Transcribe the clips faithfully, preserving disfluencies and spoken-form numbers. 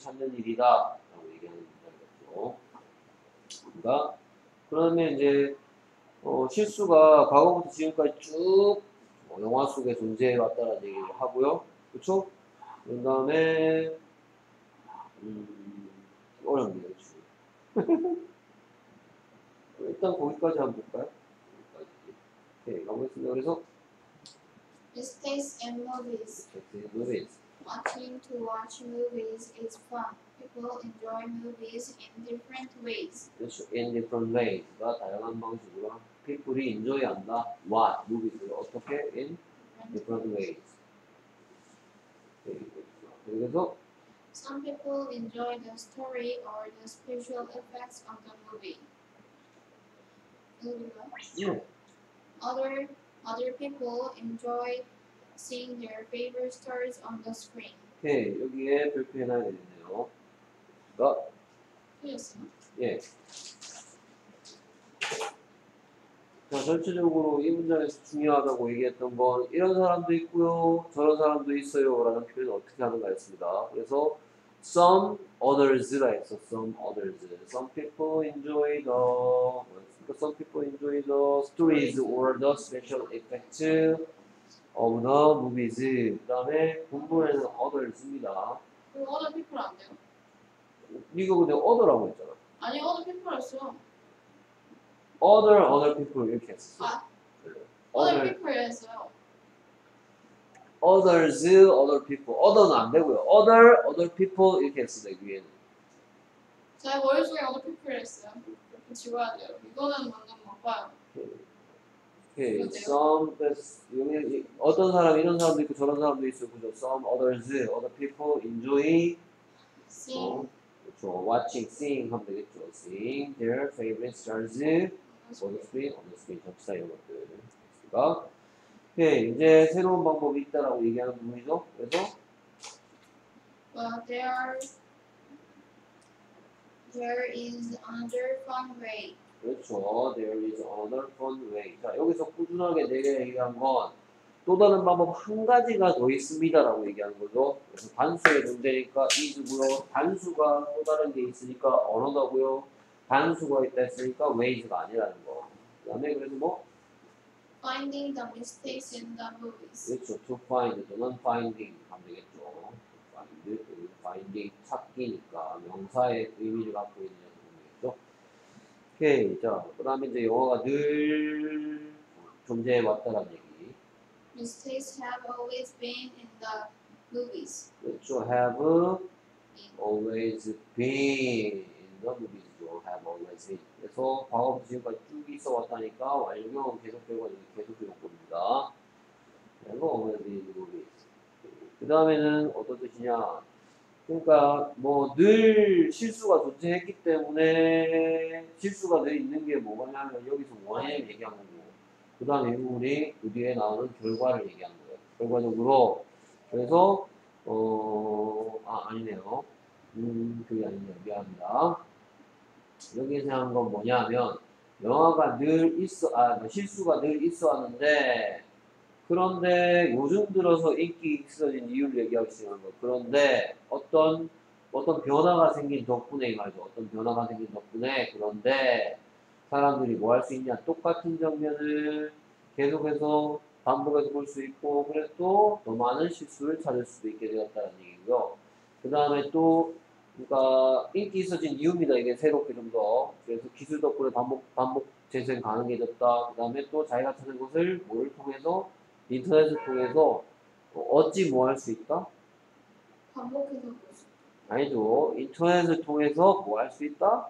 찾는 일이다 라고 얘기하는 문장이겠죠. 그러니까 그러면 이제 어, 실수가 과거부터 지금까지 쭉 어, 영화 속에 존재해 왔다는 얘기를 하고요. 그쵸? 그 다음에 음, 어렵네요. 일단 거기까지 한번 볼까요? 거기까지. 오케이, 가보겠습니다. 그래서 Mistakes in movies. movies. Watching to watch movies is fun. People enjoy movies in different ways. 그렇죠. In different ways가 다양한 방식으로 people이 enjoy한다. What? movies를 어떻게? In different ways. 그래서 Some people enjoy the story or the special effects of the movie. 예. Other other people enjoy seeing their favorite stars on the screen. 오케이, 여기에 별표해놔야 되겠네요. 그러니까 틀렸어요? 예. 자, 전체적으로 이 문장에서 중요하다고 얘기했던 건 이런 사람도 있고요, 저런 사람도 있어요 라는 표현을 어떻게 하는가 했습니다. 그래서 some others라 했어. some others. some people enjoy the some people enjoy the stories or the special effects of the movies. 그 다음에 본문에는 others입니다. 그리고 other people 안 돼요? 이거 근데 other라고 했잖아. 아니 other people 했어요. other, other people 이렇게 했어. 아, other, other people 했어요. others, other people. other는 안 되고요. other, other people 이렇게 했어. 위에는. 제 머릿속에 other people 했어요. 이렇게 지워야 돼요. 이거는 완전 못 봐요. 오케이, some, 여기 어떤 사람, 이런 사람도 있고 저런 사람도 있어. 그죠? some, others, other people enjoy Seeing 어, 그렇죠. watching, seeing 하면 되겠죠. seeing their favorite stars on the screen, on the screen 접사 이런 것들. 그러니까 오케이, 이제 새로운 방법이 있다라고 얘기하는 부분이죠. 그래서 Well, there there is another fun way. 그렇죠. There is another fun way. 자, 여기서 꾸준하게 내가 얘기한 건 또 다른 방법 한 가지가 더 있습니다라고 얘기하는 거죠. 그래서 단수의 문제니까 is고요. 단수가 또 다른 게 있으니까 another고요. 단수가 있다 했으니까 ways가 아니라는 거. 그 다음에 그래서 뭐? Finding the mistakes in the movies. 그렇죠. to find 또는 finding 하면 되겠죠. find, finding 찾기니까 명사의 의미를 갖고 있는 부분이겠죠. 오케이. 자, 그 다음에 이제 영어가 늘 존재해 왔다는 얘기. Mistakes have always been in the movies. 그렇죠. have always been in the movies죠. have always been. 그래서 과거부터 지금까지 쭉 있어 왔다니까 완료형은 계속되고 계속 요건입니다. have always been in the movies. 그 다음에는 어떤 뜻이냐? 그러니까 뭐 늘 실수가 존재했기 때문에 실수가 늘 있는 게 뭐냐면 여기서 원인을 얘기하는 거고 그 다음에 이 부분이 그 뒤에 나오는 결과를 얘기하는 거예요. 결과적으로 그래서 어... 아 아니네요. 음 그게 아니네요. 미안합니다. 여기서 한 건 뭐냐면 영화가 늘 있어 아 실수가 늘 있어 왔는데 그런데 요즘 들어서 인기 있어진 이유를 얘기하고 있는 거. 그런데 어떤 어떤 변화가 생긴 덕분에 이 말이죠. 어떤 변화가 생긴 덕분에 그런데 사람들이 뭐 할 수 있냐? 똑같은 장면을 계속해서 반복해서 볼 수 있고 그래서 또 더 많은 실수를 찾을 수도 있게 되었다는 얘기고요. 그 다음에 또 그러니까 인기 있어진 이유입니다. 이게 새롭게 좀 더. 그래서 기술 덕분에 반복 반복 재생 가능해졌다. 그 다음에 또 자기가 찾은 것을 뭘 통해서 인터넷을 통해서 어찌 뭐 할 수 있다? 반복해서 볼 수. 아니죠. 인터넷을 통해서 뭐 할 수 있다?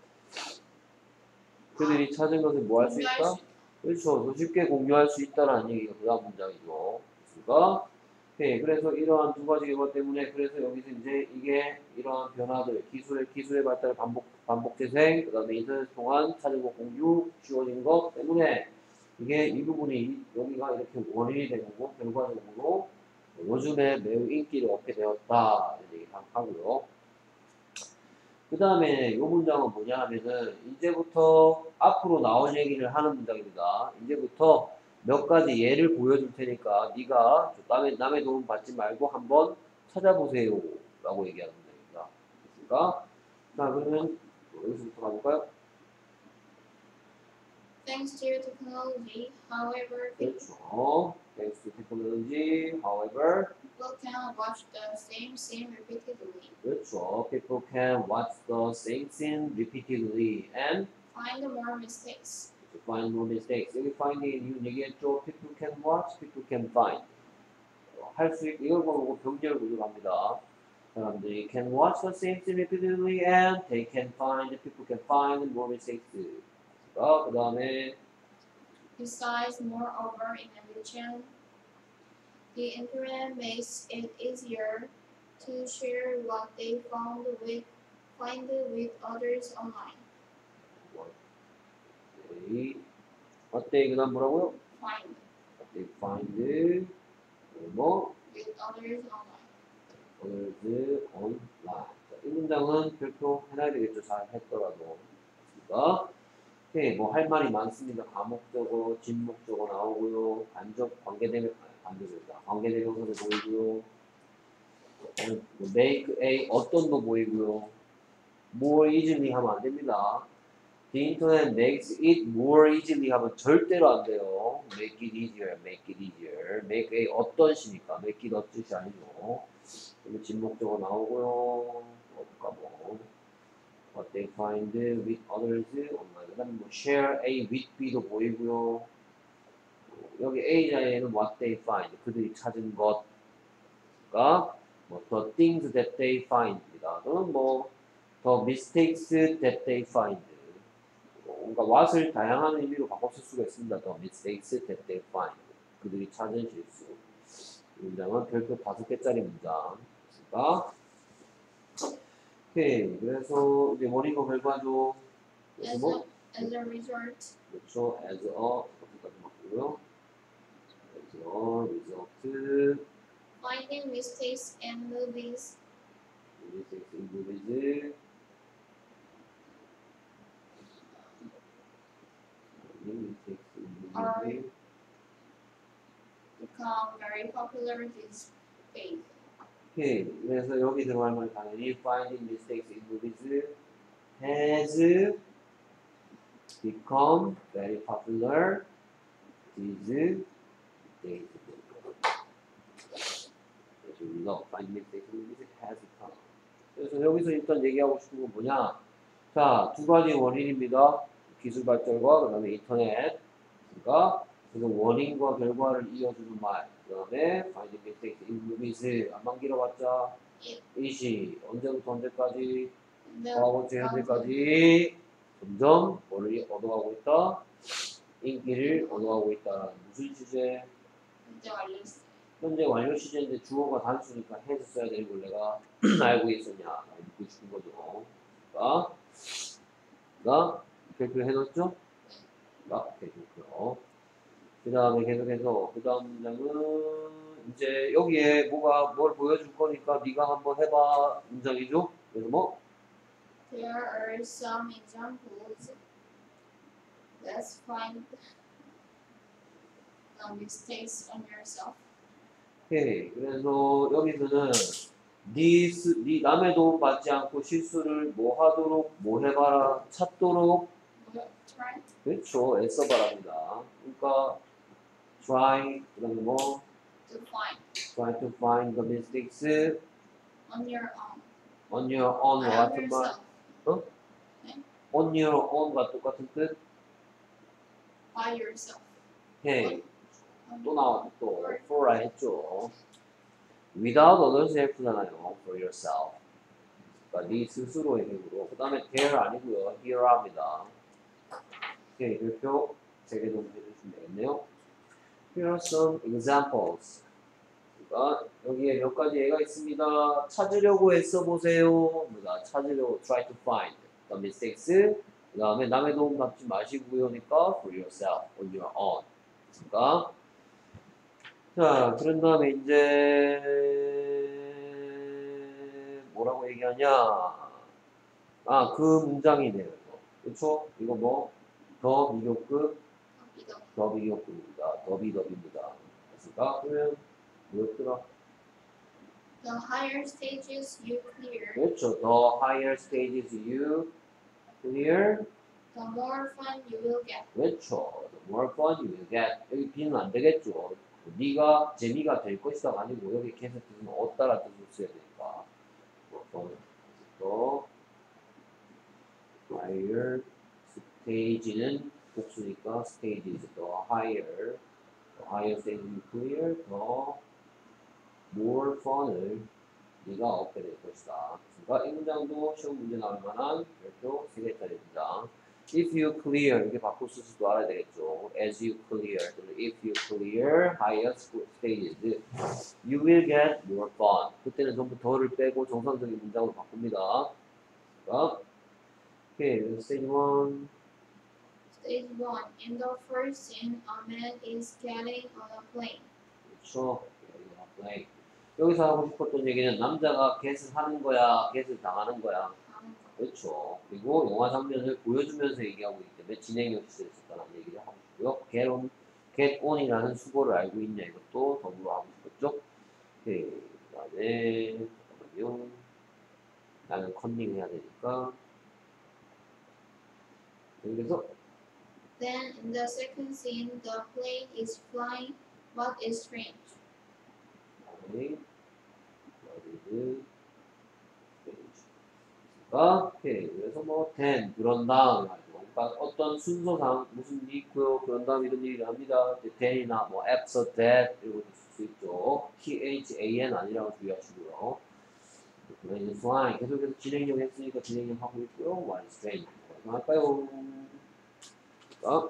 그들이 찾은 것을 뭐 할 수 공유할 있다? 수 있다. 그렇죠. 더 쉽게 공유할 수 있다라는 얘기가 그 다음 문장이죠. 그러니까 오케이. 그래서 이러한 두 가지 결과 때문에 그래서 여기서 이제 이게 이러한 변화들 기술의 기술의 발달 반복 반복 재생 그다음에 인터넷 통한 찾은 것 공유 쉬워진 것 때문에 이게 이 부분이 여기가 이렇게 원인이 된 거고 결과적으로 요즘에 매우 인기를 얻게 되었다 이렇게 하고요. 그 다음에 이 문장은 뭐냐 하면은 이제부터 앞으로 나올 얘기를 하는 문장입니다. 이제부터 몇 가지 예를 보여줄 테니까 네가 남의, 남의 도움 받지 말고 한번 찾아보세요 라고 얘기하는 문장입니다. 됐습니까? 자, 그러면 여기서부터 가볼까요? Thanks to technology, however, people 그렇죠. Thanks to technology, however, can watch the same scene repeatedly, 그렇죠. People can watch the same scene repeatedly and find more mistakes. to find more mistakes. 여기 finding 얘기했죠. People can watch, people can find. 할 수 있고 이걸 보고 병렬 구조로 합니다. 사람들이 can watch the same scene repeatedly and they can find, people can find more mistakes. 자, 그 다음에 Besides, moreover, in addition, the internet makes it easier to share what they found with find with others online. they, what they 그 다음 뭐라고요? Find what they find 뭐 with others online. others online. 자, 이 문장은 별표 해놔야 되겠죠. 잘 했더라도. 그러니까 오케이, 뭐 할 말이 많습니다. 과목적어, 진목적어 나오고요. 간접 관계대명, 관계대명사, 관계대명사도 보이고요. 뭐 make a 어떤 거 보이고요. more easily 하면 안 됩니다. The internet makes it more easily 하면 절대로 안 돼요. make it easier, make it easier. make a 어떤 시니까 make it 어뜻이 아니죠. 그리고 진목적어 나오고요. 어떨까 뭐. What they find with others online. 그 다음에 뭐 share A with B도 보이고요. 여기 A자에는 what they find. 그들이 찾은 것가 뭐 the things that they find입니다. 또는 뭐 the mistakes that they find. 그러니까 what을 다양한 의미로 바꿔 쓸 수가 있습니다. The mistakes that they find. 그들이 찾은 실수. 이 문장은 별표 다섯 개짜리 문장. 그러니까 오케이. 그래서 이제 원인과 결과죠. 그래서 As 뭐 a, as a result, 그렇죠. as a 어디까지 맞고요. as a result finding mistakes in movies mistakes in movies mistakes in Are- movies become very popular these days. 오케이. 그래서 여기 들어갈 말이 당연히 finding mistakes in movies has become very popular these days. 그래서 finding mistakes in movies has become. 그래서 여기서 일단 얘기하고 싶은 건 뭐냐? 자, 두 가지 원인입니다. 기술 발전과 그 다음에 인터넷. 그러니까 그래서 원인과 결과를 이어주는 말. 그 다음에 finding mistakes in movies. 안만 길어봤자 이시 언제부터 언제까지? The 과거부터 현재까지 점점 뭐를 얻어가고 있다? 인기를 얻어가고 있다. 무슨 시제? 문제 완료했어요. 현재 완료 시제인데 주어가 단수니까 해서 써야 되는 걸 내가 알고 있었냐? 묻고 싶은 거죠. 자, 나 별표 해놨죠? 자, 오케이, 좋고요. 그 다음에 계속해서 그 다음 문장은 이제 여기에 뭐가 뭘 보여줄 거니까 네가 한번 해봐 문장이죠? 그래서 뭐? There are some examples. Let's find the mistakes on yourself. 오케이. 그래서 여기서는 네, 스, 네 남의 도움 받지 않고 실수를 뭐 하도록 뭐 해봐라 찾도록 What- Try 그렇죠 애써봐랍니다. 그러니까 try 그다음에 뭐 to find try to find the mistakes on your own. on your own By 같은 말 yourself. on your own과 똑같은 뜻 By yourself. hey On 또 나왔죠 또 for라 했죠. without others help잖아요. for yourself. 그러니까 네 스스로의 힘으로. 그 다음에 there 아니고요. here 합니다. 오케이, 별표 세 개 정도 해주시면 되겠네요. Here are some examples. 그러니까 여기에 몇 가지 예가 있습니다. 찾으려고 애써 보세요. 뭐다 찾으려고 try to find the mistakes. 그 다음에 남의 도움 받지 마시고요. 그러니까 for yourself, on your own. 그러니까 자, 그런 다음에 이제 뭐라고 얘기하냐? 아, 그 문장이네요. 이거. 그렇죠? 이거 뭐? 더 비교급, 믿어. 더 비교급입니다. 더 비더비입니다. 그러니까 그러면 뭐였더라? The higher stages you clear, 그렇죠. The higher stages you clear. the more fun you will get. 그렇죠. The more fun you will get. 여기 B는 안 되겠죠. 네가 재미가 될 것이다가 아니고 여기 계속 뜻은 얻다라 뜻을 써야 되니까. 또 higher stage는 복수니까 stages. The higher, the higher stage you clear, the more fun을 네가 얻게 될 것이다. 그러니까 이 문장도 시험 문제 나올 만한 별표 세 개짜리 문장. If you clear 이렇게 바꿀 수도 알아야 되겠죠. As you clear, if you clear higher stages, you will get more fun. 그때는 전부 더를 빼고 정상적인 문장으로 바꿉니다. 그러니까 오케이, stage one. Stage one. In the first scene, a man is getting on a plane. 그렇죠. plane. 여기서 하고 싶었던 얘기는 남자가 get을 하는 거야, get을 당하는 거야. 하는 거. 그렇죠. 그리고 영화 장면을 보여주면서 얘기하고 있기 때문에 진행력 시설이 있었다는 얘기를 하고 싶고요. get on, get on이라는 수고를 알고 있냐 이것도 더불어 하고 싶었죠. 오케이. 그 다음에 잠깐만요. 나는 컨닝 해야 되니까. 그래서 Then, in the second scene, the plane is flying, but is strange. 그다음에 어디든 오케이. 그래서 뭐 then 그런 다음 그러니까 어떤 순서상 무슨 일이 있고요. 그런 다음 이런 얘기를 합니다. then이나 뭐 after that 이런 것도 쓸 수 있죠. than 아니라고 주의하시고요. 그러면 flying 계속해서 진행력 했으니까 진행력 하고 있고요. while strange 할까요? 자,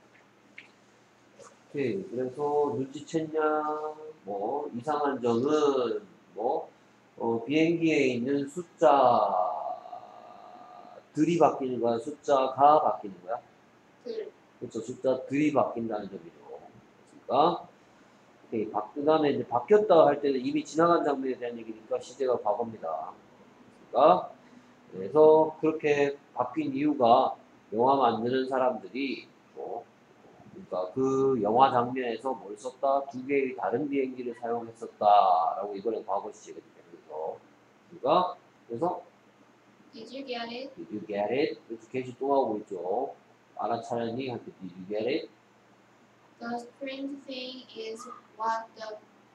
오케이. 그래서 눈치챘냐? 뭐 이상한 점은 뭐 어, 비행기에 있는 숫자들이 바뀌는 거야? 숫자가 바뀌는 거야? 들. 그렇죠. 숫자들이 바뀐다는 점이죠. 그러니까 오케이. 바, 그 다음에 이제 바뀌었다 할 때는 이미 지나간 장면에 대한 얘기니까 시제가 과거입니다. 그러니까 그래서 그렇게 바뀐 이유가 영화 만드는 사람들이 뭐 그러니까 그 영화 장면에서 뭘 썼다? 두 개의 다른 비행기를 사용했었다라고 이번엔 과거 시제거든요. 그래서 그러니까 그래서 Did you get it? Did you get it? 이렇게 게시 또 하고 있죠. 알아차렸니? 할 때 Did you get it? The strange thing is what the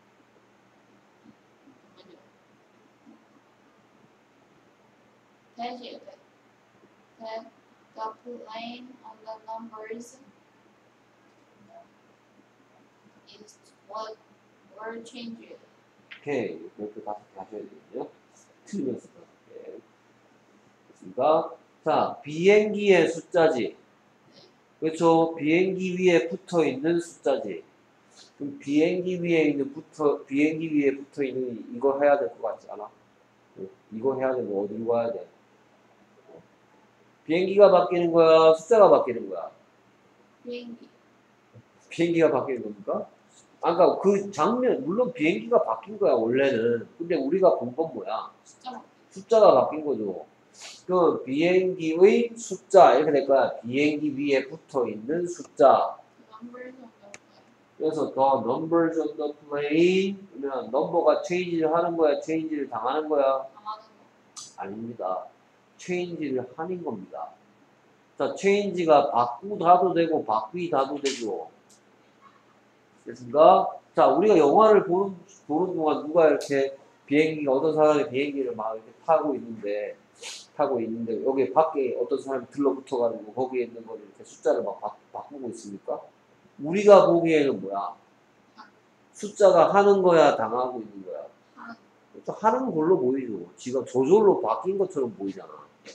that you that the plane on the numbers is what were changed. 오케이. 이렇게 다섯 개 하셔야 되겠네요. 틀리면서 다섯 개. 됐습니까? 자, 비행기의 숫자지. 그렇죠? 비행기 위에 붙어 있는 숫자지. 그럼 비행기 위에 있는 붙어 비행기 위에 붙어 있는 이거 해야 될 것 같지 않아? 이거 해야 되면 어디로 가야 돼? 비행기가 바뀌는 거야? 숫자가 바뀌는 거야? 비행기. 비행기가 바뀌는 겁니까? 아까 그 장면 물론 비행기가 바뀐 거야 원래는. 근데 우리가 본 건 뭐야? 숫자. 숫자가 바뀐 거죠. 그 비행기의 숫자 이렇게 될 거야. 비행기 위에 붙어 있는 숫자. numbers on the plane. 그래서 the numbers on the plane 그러면 넘버가 체인지를 하는 거야, 체인지를 당하는 거야? 당하는 거. 아닙니다. 체인지를 하는 겁니다. 자, 체인지가 바꾸다도 되고 바뀌다도 되죠. 됐습니까? 자, 우리가 영화를 보는, 보는 동안 누가 이렇게 비행기가 어떤 사람이 비행기를 막 이렇게 타고 있는데 타고 있는데 여기 밖에 어떤 사람이 들러붙어가지고 거기에 있는 거를 이렇게 숫자를 막 바, 바꾸고 있습니까? 우리가 보기에는 뭐야? 숫자가 하는 거야, 당하고 있는 거야? 하는 또 하는 걸로 보이죠. 지금 저절로 바뀐 것처럼 보이잖아.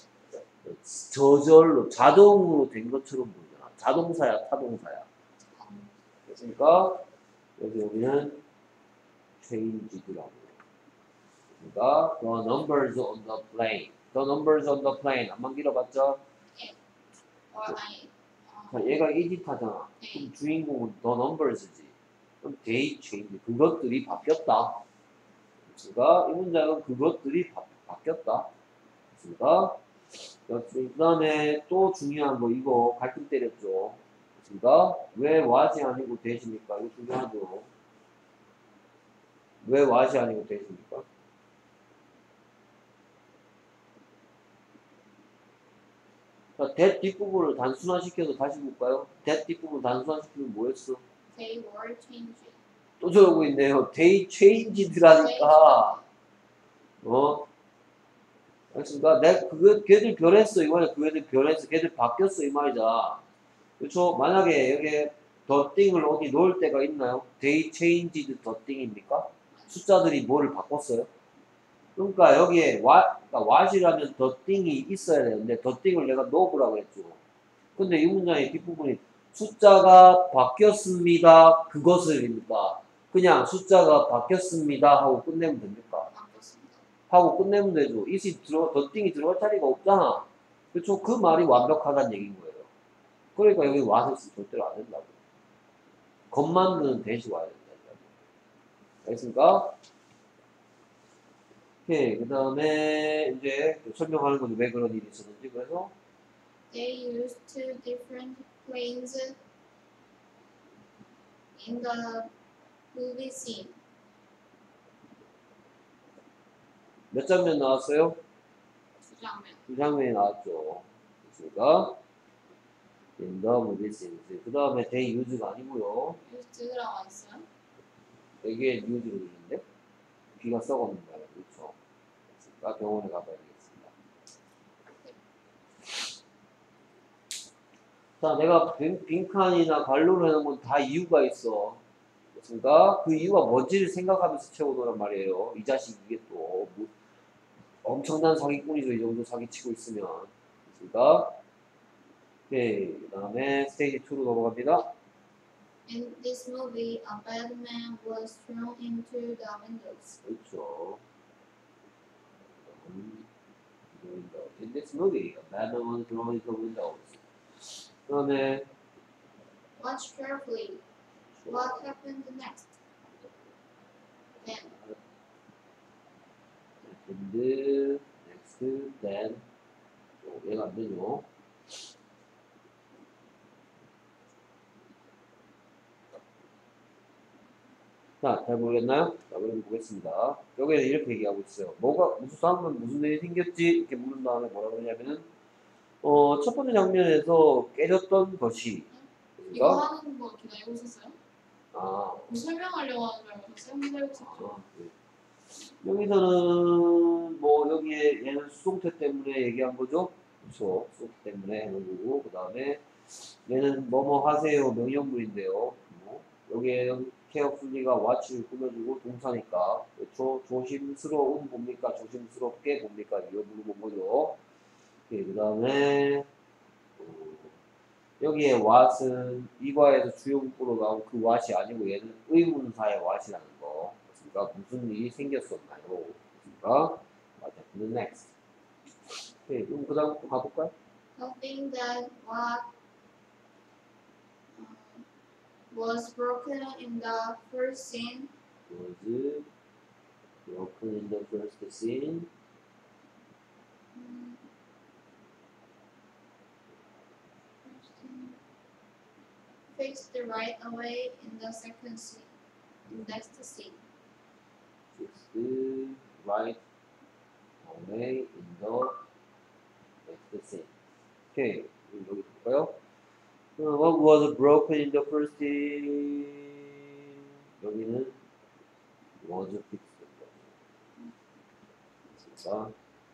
저절로 자동으로 된 것처럼 보이잖아. 자동사야, 타동사야. 됐습니까? 여기 여기는 change드라고. 그러니까 the numbers on the plane. The numbers on the plane. 안만 길어봤죠? or I. 자, 얘가 이디타잖아. 그럼 주인공은 the numbers지. 그럼 they change. 그것들이 바뀌었다. 그러니까 이 문장은 그것들이 바, 바뀌었다. 그러니까 그 다음에 또 중요한 거 이거 갈등 때렸죠. 그러니까 왜 was이 아니고 대십니까? 이거 중요하죠. 왜 was이 아니고 대십니까? 자, that 뒷부분을 단순화시켜서 다시 볼까요? that 뒷부분 단순화시키면 뭐였어? They were changing. 또 저러고 있네요. they changed라니까. 어? 알겠습니까? 내가 그 걔들 변했어 이거는 그 애들 변했어 걔들 바뀌었어 이 말이다. 그렇죠? 만약에 여기에 the thing을 어디 놓을 때가 있나요? they changed the thing입니까? 숫자들이 뭐를 바꿨어요? 그러니까 여기에 what, 그러니까 what이라면 the thing이 있어야 되는데 the thing을 내가 넣어보라고 했죠. 근데 이 문장의 뒷부분이 숫자가 바뀌었습니다. 그것을입니까? 그냥 숫자가 바뀌었습니다 하고 끝내면 됩니까? 바뀌었습니다. 하고 끝내면 되죠. 이시 들어, 더 띵이 들어갈 자리가 없잖아. 그렇죠? 그 말이 완벽하다는 얘기인 거예요. 그러니까 여기 와서 절대로 안 된다고. 겉만드는 대시 와야 된다. 알겠습니까? 오케이. 그 다음에 이제 설명하는 거죠. 왜 그런 일이 있었는지. 그래서 They used two different planes in the movie scene. 몇 장면 나왔어요? 두 장면. 두 장면이 나왔죠. 됐습니까? In the movie scenes. 그 다음에 they use가 아니고요. used 나와 있어요. 여기에 use로 있는데 귀가 썩었는 거예요. 그렇죠? 됐습니까? 병원에 가봐야 되겠습니다. 자, 내가 빈, 빈칸이나 관로를 해놓은 건 다 이유가 있어. 됐습니까? 그 이유가 뭔지를 생각하면서 채워놓으란 말이에요. 이 자식 이게 또 뭐, 엄청난 사기꾼이죠. 이 정도 사기치고 있으면. 됐습니까? 오케이. 그 다음에 스테이지 이로 넘어갑니다. In this movie, a bad man was thrown into the windows. 그렇죠. 음, window. In this movie, a bad man was thrown into the windows. 그 다음에 Watch carefully. What happened next? Then, and next, then 어, 얘가 안 되죠. 자, 잘 모르겠나요? 자, 그럼 보겠습니다. 여기에는 이렇게 얘기하고 있어요. 뭐가, 무슨 싸움은 무슨 일이 생겼지? 이렇게 물은 다음에 뭐라 그러냐면은, 어, 첫 번째 장면에서 깨졌던 것이, 이거 그러니까, 하는 거 기다리고 있었어요? 아, 뭐 설명하려고 하는 줄 알고 쌤 기다리고 있었죠. 아, 네. 여기서는, 뭐, 여기에 얘는 수동태 때문에 얘기한 거죠? 그렇죠. 수동태 때문에 해놓은 거고, 그 다음에, 얘는 뭐뭐 하세요. 명령문인데요. 뭐, 여기에 케어풀리가 watch를 꾸며주고 동사니까 그렇죠. 조심스러운 봅니까? 조심스럽게 봅니까? 이거 물어본 거죠. 예, 그 다음에 어, 여기에 what은 이과에서 주요 문구로 나온 그 what이 아니고 얘는 의문사의 what이라는 거. 그러니까 무슨 일이 생겼었나요? 그러니까 what happened next. 예, 그럼 그 다음 또 가볼까요? Nothing that what um, was broken in the first scene was broken in the first scene. um, fixed right away in the second scene. In next scene. Fixed right away in the next scene. 오케이. 그럼 여기 볼까요? Uh, what was broken in the first scene? 여기는 was fixed. 됐습니까?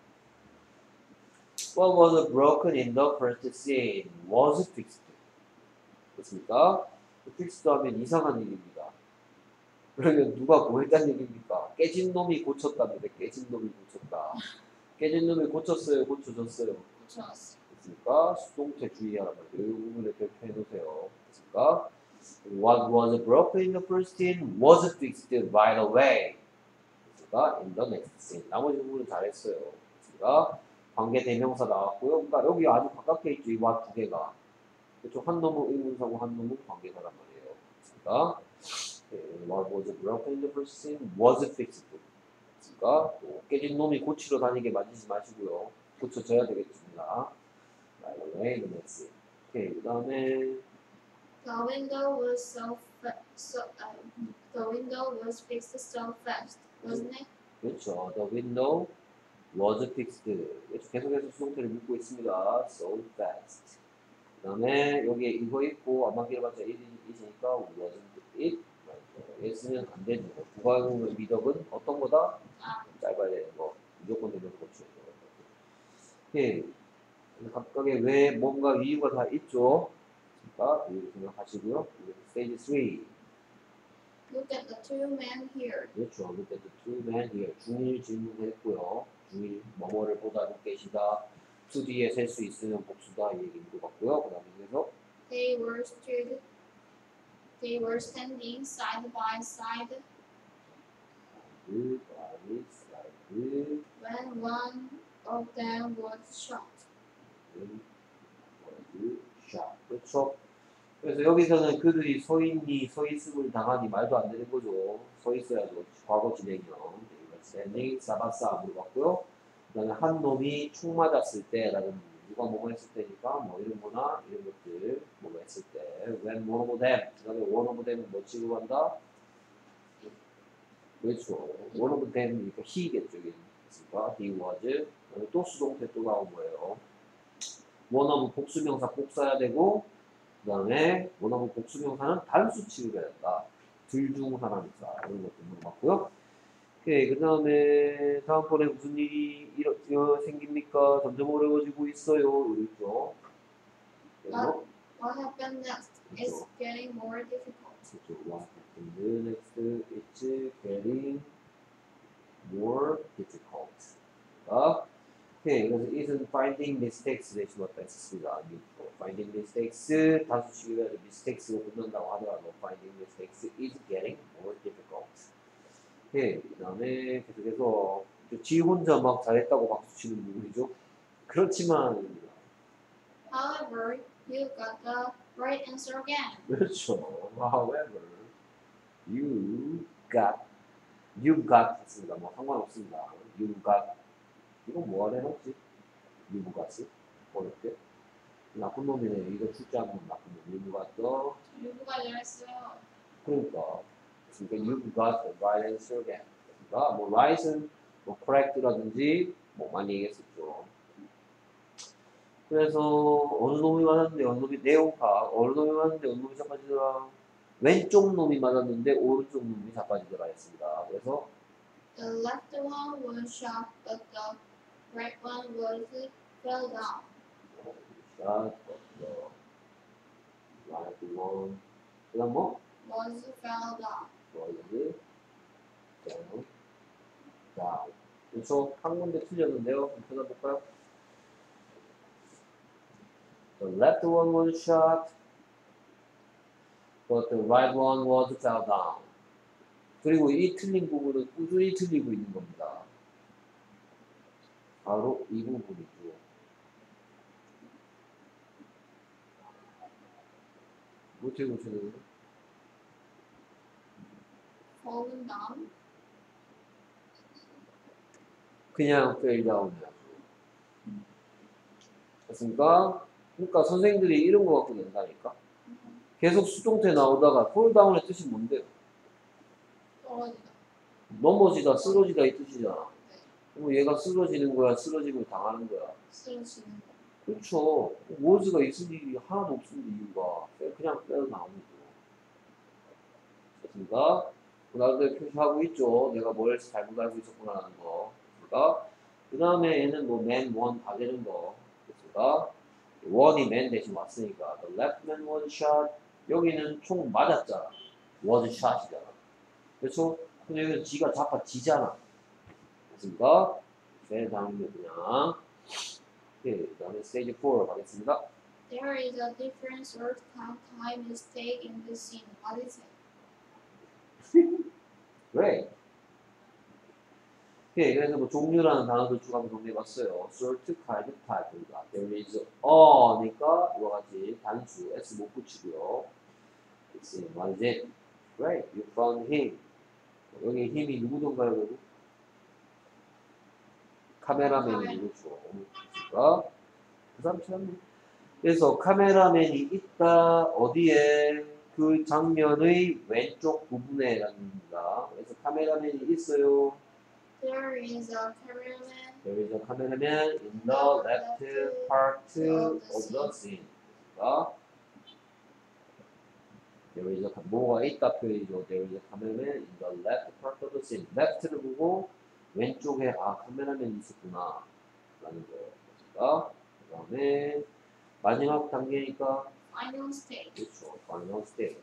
What was broken in the first scene? was fixed. 됐습니까? fixed 하면 이상한 일입니다. 그러면 누가 뭐 했다는 얘기입니까? 깨진 놈이 고쳤답니다. 깨진 놈이 고쳤다. 깨진 놈이 고쳤어요? 고쳐졌어요? 고쳐놨어. 됐습니까? 수동태 주의하란 말이에요. 이 부분에 대표해 놓으세요. 됐습니까? What was broken in the first scene was fixed right away. 됐습니까? In the next scene. 나머지 부분은 잘했어요. 됐습니까? 관계 대명사 나왔고요. 그러니까 여기 아주 가깝게 있죠. 이 what 두 개가. 그렇죠? 한 놈은 의문사고 한 놈은 관계사란 말이에요. 됐습니까? What was broken in the first scene was fixed. 됐습니까? 깨진 놈이 고치러 다니게 만지지 마시고요. 고쳐져야 되겠습니다. Right away, the next scene. 오케이, 그 다음에 The window was so fa- so uh, the window was fixed so fast, wasn't it? 그렇죠. The window was fixed. 그렇죠. 계속해서 수동태를 묶고 있습니다. So fast. 그 다음에 여기에 이거 있고 안만 길어봤자 it is니까 wasn't it. 예스는 안 되는 거. 부가용의 미덕은 어떤 거다? 아. 짧아야 되는 거. 무조건 되는 거 고쳐야 되는 거. 예. 각각의 왜 뭔가 이유가 다 있죠. 그러니까 이유를 생각하시고요. Stage three. Look at the two men here. 그렇죠. Look at the two men here. 중일 질문했고요. 중일 뭐뭐를 보다 고 계시다. to 뒤에 셀 수 있으면 복수다 이 얘기인 것 같고요. 그 다음에 그래서 They were stood. They were standing side by side 그 다음에 슬라이드 when one of them was shot. 샷. 그렇죠. 그래서 여기서는 그들이 서 있니 서 있음을 당하니 말도 안 되는 거죠. 서 있어야죠. 과거 진행형. standing 사바사 물어봤고요. 그 다음에 한 놈이 총 맞았을 때라는 누가 뭐뭐 했을 때니까 뭐 이런 거나 이런 것들 뭐뭐 했을 때 when one of them 그 다음에 one of them은 뭐 취급한다? 그렇죠. one of them이니까 he겠죠. 그러니까 he was 그 다음에 또 수동태 또 나온 거예요. one of 복수명사 꼭 써야 되고 그 다음에 one of 복수명사는 단수 취급해야 된다. 둘 중 하나니까 이런 것도 물어봤고요. 오케이, 그 다음에 다음번에 무슨 일이 일어, 일어 생깁니까? 점점 어려워지고 있어요. 이랬죠. What, what happened next? It's getting more difficult. 그렇죠. What happened next? It's getting more difficult. 자, 오케이, 그래서 isn't finding mistakes 대신 왔다 했습니다. finding mistakes 단수 취급해야죠. mistakes로 끝난다고 하더라도 finding mistakes is getting more difficult. 예, 그 다음에 계속해서 지 혼자 막 잘했다고 박수 치는 부분이죠. 그렇지만 However, you got the right answer again. 그렇죠. However, you got you got 했습니다. 뭐 상관없습니다. You got 이건 뭐 하래 혹시? You got 어렵게? 나쁜 놈이네. 이거 출제하면 나쁜 놈. You got the 유부가 잘했어요. 그러니까 그러니까 you got the right answer again. 그러니까 뭐 right은 뭐 correct라든지 뭐 많이 얘기했었죠. 그래서 어느 놈이 맞았는데 어느 놈이 내용파 어느 놈이 맞았는데 어느 놈이 자빠지더라. 왼쪽 놈이 맞았는데 오른쪽 놈이 자빠지더라 했습니다. 그래서 The left one was shot, but the right one was fell down. shot the right one 그다음 뭐 Was fell down. was down down 그래서 한 군데 틀렸는데요. 한번 찾아볼까요? The left one was shot, but the right one was fell down. 그리고 이 틀린 부분은 꾸준히 틀리고 있는 겁니다. 바로 이 부분이죠. 어떻게 보시는 Fallen down. 그냥 fail down 해야죠. 됐습니까? 그러니까 선생님들이 이런 거 갖고 낸다니까. 계속 수동태 나오다가 fall down의 뜻이 뭔데요? 떨어지다. 넘어지다, 쓰러지다 이 뜻이잖아. 네. 그럼 얘가 쓰러지는 거야, 쓰러짐을 당하는 거야. 쓰러지는 거. 그렇죠. 워즈가 있을 일이 하나도 없습니다. 이유가 그냥 빼어 나오는 거죠. 됐습니까? 나도 표시하고 있죠. 내가 뭘 잘못 알고 있었구나라는 거. 그러니까 그 다음에 얘는 뭐 man, one 다 되는 거. 됐습니까? one이 man 대신 왔으니까 the left man was shot. 여기는 총 맞았잖아. was shot이잖아. 그렇죠? 근데 여기는 지가 자빠지잖아. 됐습니까? 네, 다음에 그냥 오케이, 그 다음에 스테이지 사 가겠습니다. There is a difference or time mistake in the scene. What is it? Great. 오케이, 그래서 뭐 종류라는 단어들 쭉 한번 정리해봤어요. sort, kind, type. 그러니까 there is a니까 이와 같이 단수 s 못 붙이고요. It's in, what is it? Great, you found him. 여기 힘이 누구던가요, 그리고? 카메라맨이 누구죠? 그러니까 그 사람 참. 그래서 카메라맨이 있다 어디에 그 장면의 왼쪽 부분에 라는 겁니다. 그래서 카메라맨이 있어요. There is a cameraman There is a cameraman in the left part of the scene. 자, There is a 뭐가 있다 표현이죠. There is a cameraman in the left part of the scene. left를 보고 왼쪽에 아 카메라맨이 있었구나 라는 거예요. 자, 그 다음에 마지막 단계니까 Final stage. 그렇죠. final stage.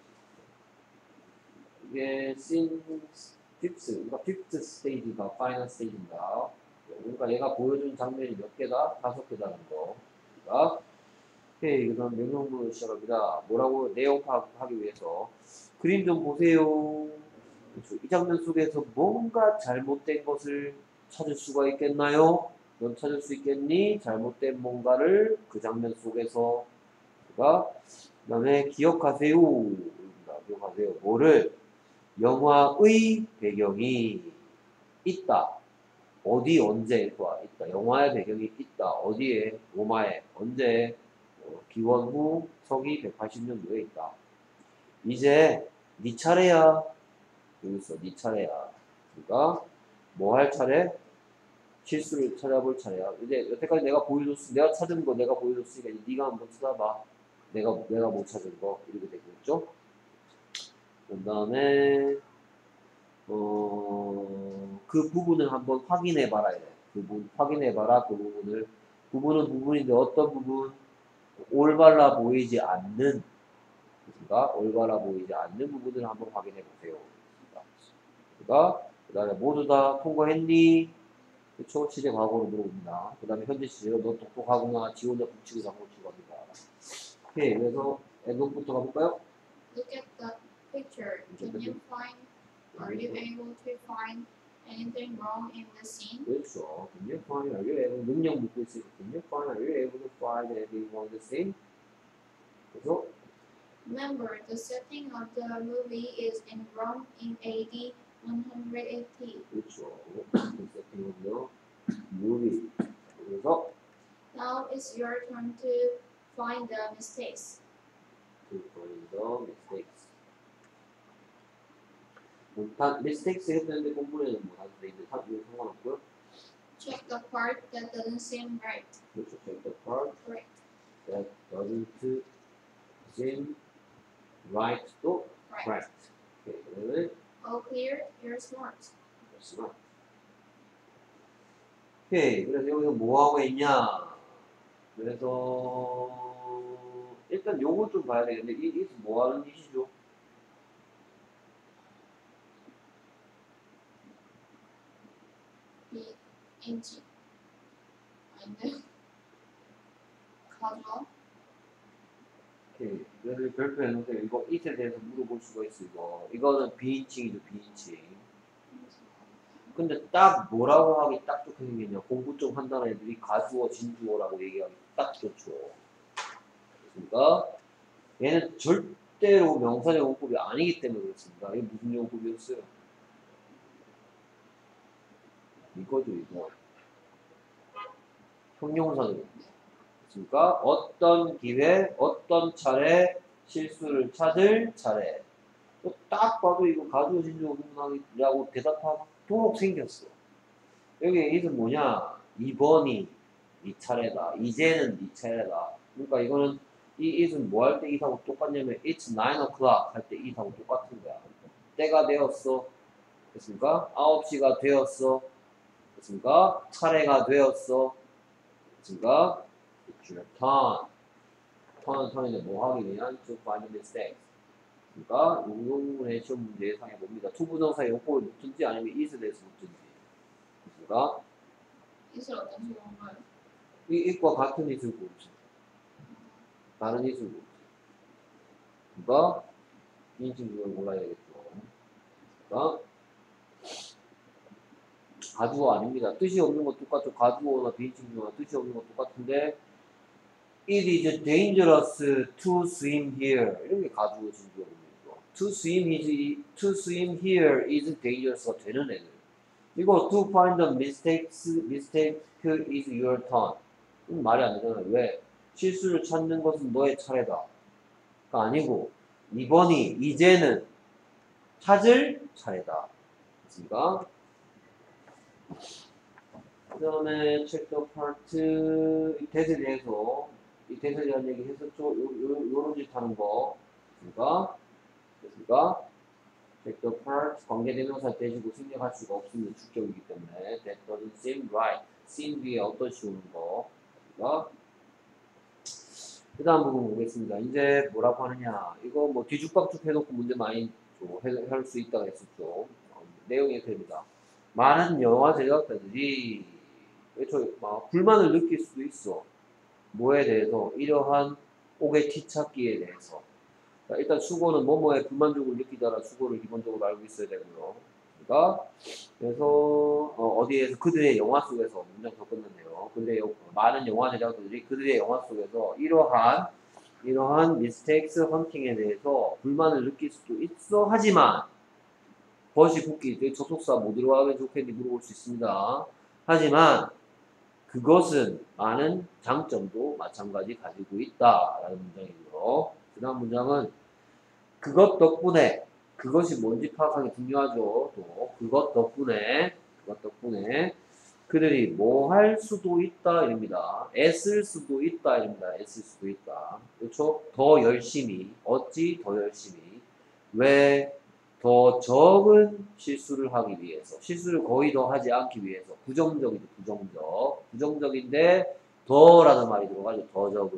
이게 scene fifth, 그러니까 fifth stage가 final stage입니다. 그러니까 얘가 보여준 장면이 몇 개다? 다섯 개다는 거. 그러니까 오케이, 그 다음 명령문을 시작합니다. 뭐라고 내용 파악하기 위해서 그림 좀 보세요. 그렇죠. 이 장면 속에서 뭔가 잘못된 것을 찾을 수가 있겠나요? 넌 찾을 수 있겠니? 잘못된 뭔가를 그 장면 속에서. 그러니까 그 다음에 기억하세요. 기억하세요. 뭐를? 영화의 배경이 있다. 어디 언제 와 있다. 영화의 배경이 있다. 어디에? 로마에. 언제? 어, 기원 후 서기 백팔십 년도에 있다. 이제 네 차례야. 여기 있어. 네 차례야. 그러니까 뭐 할 차례? 실수를 찾아볼 차례야. 이제 여태까지 내가 보여줬으 내가 찾은 거 내가 보여줬으니까 이제 네가 한번 찾아봐. 내가 내가 못 찾은 거 이렇게 되겠죠. 그 다음에 어, 그 부분을 한번 확인해 봐라. 이래. 그 부분 확인해 봐라. 그 부분을. 부분은 부분인데 어떤 부분? 올바라 보이지 않는, 그러니까 올바라 보이지 않는 부분을 한번 확인해 보세요. 그러니까 그 다음에 모두 다 통과했니? 그쵸? 시제 과거로 물어봅니다. 그 다음에 현재 시제로 너 똑똑하구나. 지 혼자 북치고 장구치고 합니다. 오케이. 그래서 앵극부터 가볼까요? Look at the picture. Can you find? Are you able to find anything wrong in the scene? 그렇죠. Can you find? Are you able? 능력 묻고 있으니까 Can you find? Are you able to find anything wrong in the scene? 그래서 Remember, the setting of the movie is in Rome in A D one eighty. 그렇죠. 세팅은요. movie. 그래서 Now it's your turn to find the mistakes. to find the mistakes. 뭐, 다 mistakes 했는데 공부에는 뭐 다들 있는데 다 이거 상관없고요. Check the part that doesn't seem right. 그렇죠. check the part Correct. that doesn't seem right 또 Right. correct. 오케이. 그다음에 All clear. You're smart. smart. 오케이. 그래서 여기서 뭐 하고 있냐? 그래서 일단 요거 좀 봐야 되겠는데 이, 이 뭐 하는 짓이죠? The engine. 아닌데. 가져. 오케이. 그래서 별표 해놓으세요. 이거 it에 대해서 물어볼 수가 있어. 이거 이거는 비인칭이죠. 비인칭. 근데 딱 뭐라고 하기 딱 좋게 생겼냐? 공부 좀 한다는 애들이 가주어, 진주어라고 얘기하기 딱 좋죠. 그러니까 얘는 절대로 명사적 용법이 아니기 때문에 그렇습니다. 이게 무슨 용법이었어요? 이거죠, 이거. 형용사적 용법. 그러니까 어떤 기회, 어떤 차례 실수를 찾을 차례. 또 딱 봐도 이거 가주어, 진주어 구분하기라고 대답하도록 생겼어. 여기 이는 뭐냐? 이번이 이 차례다. 이제는 이 차례다. 그러니까 이거는 이 it은 뭐 할 때 it하고 똑같냐면 it's nine o'clock 할 때 it하고 똑같은 거야. 때가 되었어. 됐습니까? 아홉 시가 되었어. 됐습니까? 차례가 되었어. 됐습니까? It's your turn. turn, turn인데 뭐 하기 위한 to find mistakes. 그러니까 용동문의 시험 문제 예상해 봅니다. 투부정사의 용법을 묻든지 아니면 it에 대해서 묻든지. 됐습니까? 이슬 어떤 식으로 한 거예요? 이 it과 같은 it을 고르죠. 다른 it을 고르죠. 그러니까 비인칭 중을 골라야 되겠죠. 그러니까 가주어 아닙니다. 뜻이 없는 거 똑같죠. 가주어나 비인칭 중이나 뜻이 없는 거 똑같은데 It is dangerous to swim here. 이런 게 가주어 진주어입니다. To swim is to swim here is dangerous가 되는 애들. 이거 to find the mistakes mistake is your turn. 이건 말이 안 되잖아요. 왜? 실수를 찾는 것은 너의 차례다. 가 아니고 이번이 이제는 찾을 차례다. 그러니까 그 다음에 챕터 파트 이 대세에 대해서 이 대세에 대한 얘기 했었죠. 요, 요, 요런 짓 하는 거. 그러니까 그러니까 챕터 파트 관계대명사 대시고 생략할 수가 없습니다. 축적이기 때문에 that doesn't seem right. seem 뒤에 어떤 씌우는 거. 그러니까 그 다음 부분 보겠습니다. 이제 뭐라고 하느냐. 이거 뭐 뒤죽박죽 해놓고 문제 많이 할 수 있다고 했었죠. 어, 내용이 이렇게 됩니다. 많은 영화 제작자들이 애초에 막 불만을 느낄 수도 있어. 뭐에 대해서? 이러한 옥의 뒤찾기에 대해서. 자, 일단 수고는 뭐뭐에 불만족을 느끼다라 수고를 기본적으로 알고 있어야 되고요. 그러니까 그래서 어, 디에서 그들의 영화 속에서 문장 더 끝났네요. 그들의 영- 많은 영화 제작자들이 그들의 영화 속에서 이러한 이러한 미스테이크스 헌팅에 대해서 불만을 느낄 수도 있어 하지만 버시 복귀 접속사 뭐 들어가면 좋겠니 물어볼 수 있습니다. 하지만 그것은 많은 장점도 마찬가지 가지고 있다라는 문장이고요. 그 다음 문장은 그것 덕분에 그것이 뭔지 파악하기 중요하죠. 또 그것 덕분에 그것 덕분에 그들이 뭐 할 수도 있다 이럽니다. 애쓸 수도 있다 이럽니다. 애쓸 수도 있다. 그렇죠? 더 열심히 어찌 더 열심히 왜 더 적은 실수를 하기 위해서 실수를 거의 더 하지 않기 위해서 부정적이죠. 부정적 부정적인데 더라는 말이 들어가죠. 더 적은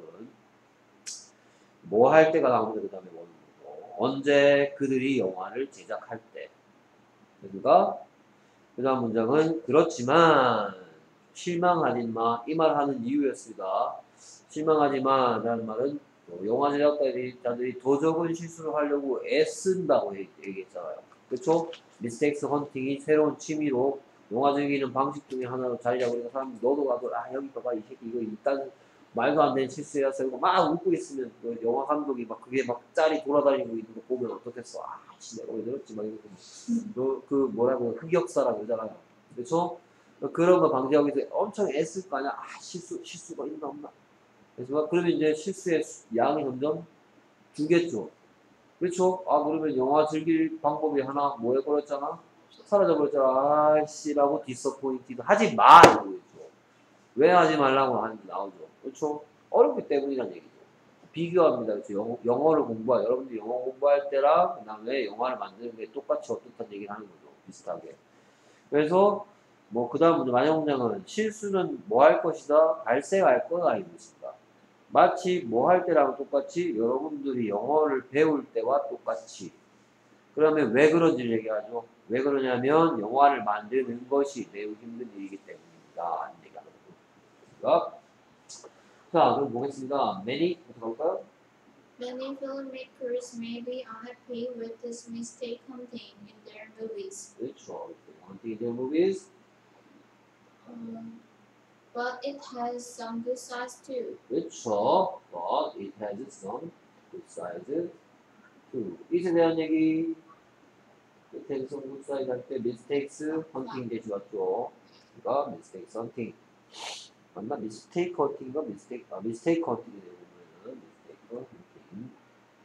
뭐 할 때가 나오는데 그 다음에 원고 언제 그들이 영화를 제작할 때 그러니까 그 다음 문장은 그렇지만 실망하지 마 이 말 하는 이유였습니다. 실망하지 마 라는 말은 영화 제작자들이 더 적은 실수를 하려고 애쓴다고 얘기했잖아요. 그렇죠? 미스텍스 헌팅이 새로운 취미로 영화 즐기는 방식 중에 하나로 자리 잡고 있는 사람이 너도 가도 아 여기 봐봐 이 새끼 이거 일단 말도 안 되는 실수였어 이거 막 웃고 있으면 그 영화 감독이 막 그게 막 짤이 돌아다니고 있는 거 보면 어떻겠어. 아씨 내가 왜 그랬지 막 이러고 너 그 뭐라고 흑역사라고 그러잖아요. 그렇죠? 그런 거 방지하기 위해서 엄청 애쓸 거 아니야. 아 실수 실수가 있나 없나. 그래서 그러면 이제 실수의 양이 점점 줄겠죠. 그렇죠? 아 그러면 영화 즐길 방법이 하나 뭐에 걸었잖아. 사라져버렸잖아. 아씨라고 디서포인티드 하지 마 이러고 있죠. 왜 하지 말라고 하는지 나오죠. 그렇죠? 어렵기 때문이란 얘기죠. 비교합니다. 그렇죠? 영어, 영어를 공부하 여러분들 영어 공부할 때랑 그다음에 영화를 만드는 게 똑같이 어떻다는 얘기를 하는 거죠. 비슷하게. 그래서 뭐 그다음 문제 만약 문장은 실수는 뭐 할 것이다 발생할 건 아닙니다. 마치 뭐 할 때랑 똑같이 여러분들이 영어를 배울 때와 똑같이 그러면 왜 그런지를 얘기하죠. 왜 그러냐면 영화를 만드는 것이 매우 힘든 일이기 때문입니다. 얘기하는 거죠. 자 그럼 보겠습니다. many 어떻게 볼까요? Many filmmakers may be unhappy with this mistake contained in their movies. 그렇죠. hunting in their movies. Um, but it has some good sides too. 그렇죠. But it has some good sides too. 이에 대한 얘기 끝에 some good sides 할 때 mistakes hunting 대시 맞죠? 그러니까 mistakes hunting 맞나? mistake hunting인가? mistake 아 mistake hunting이 되는 mistake hunting.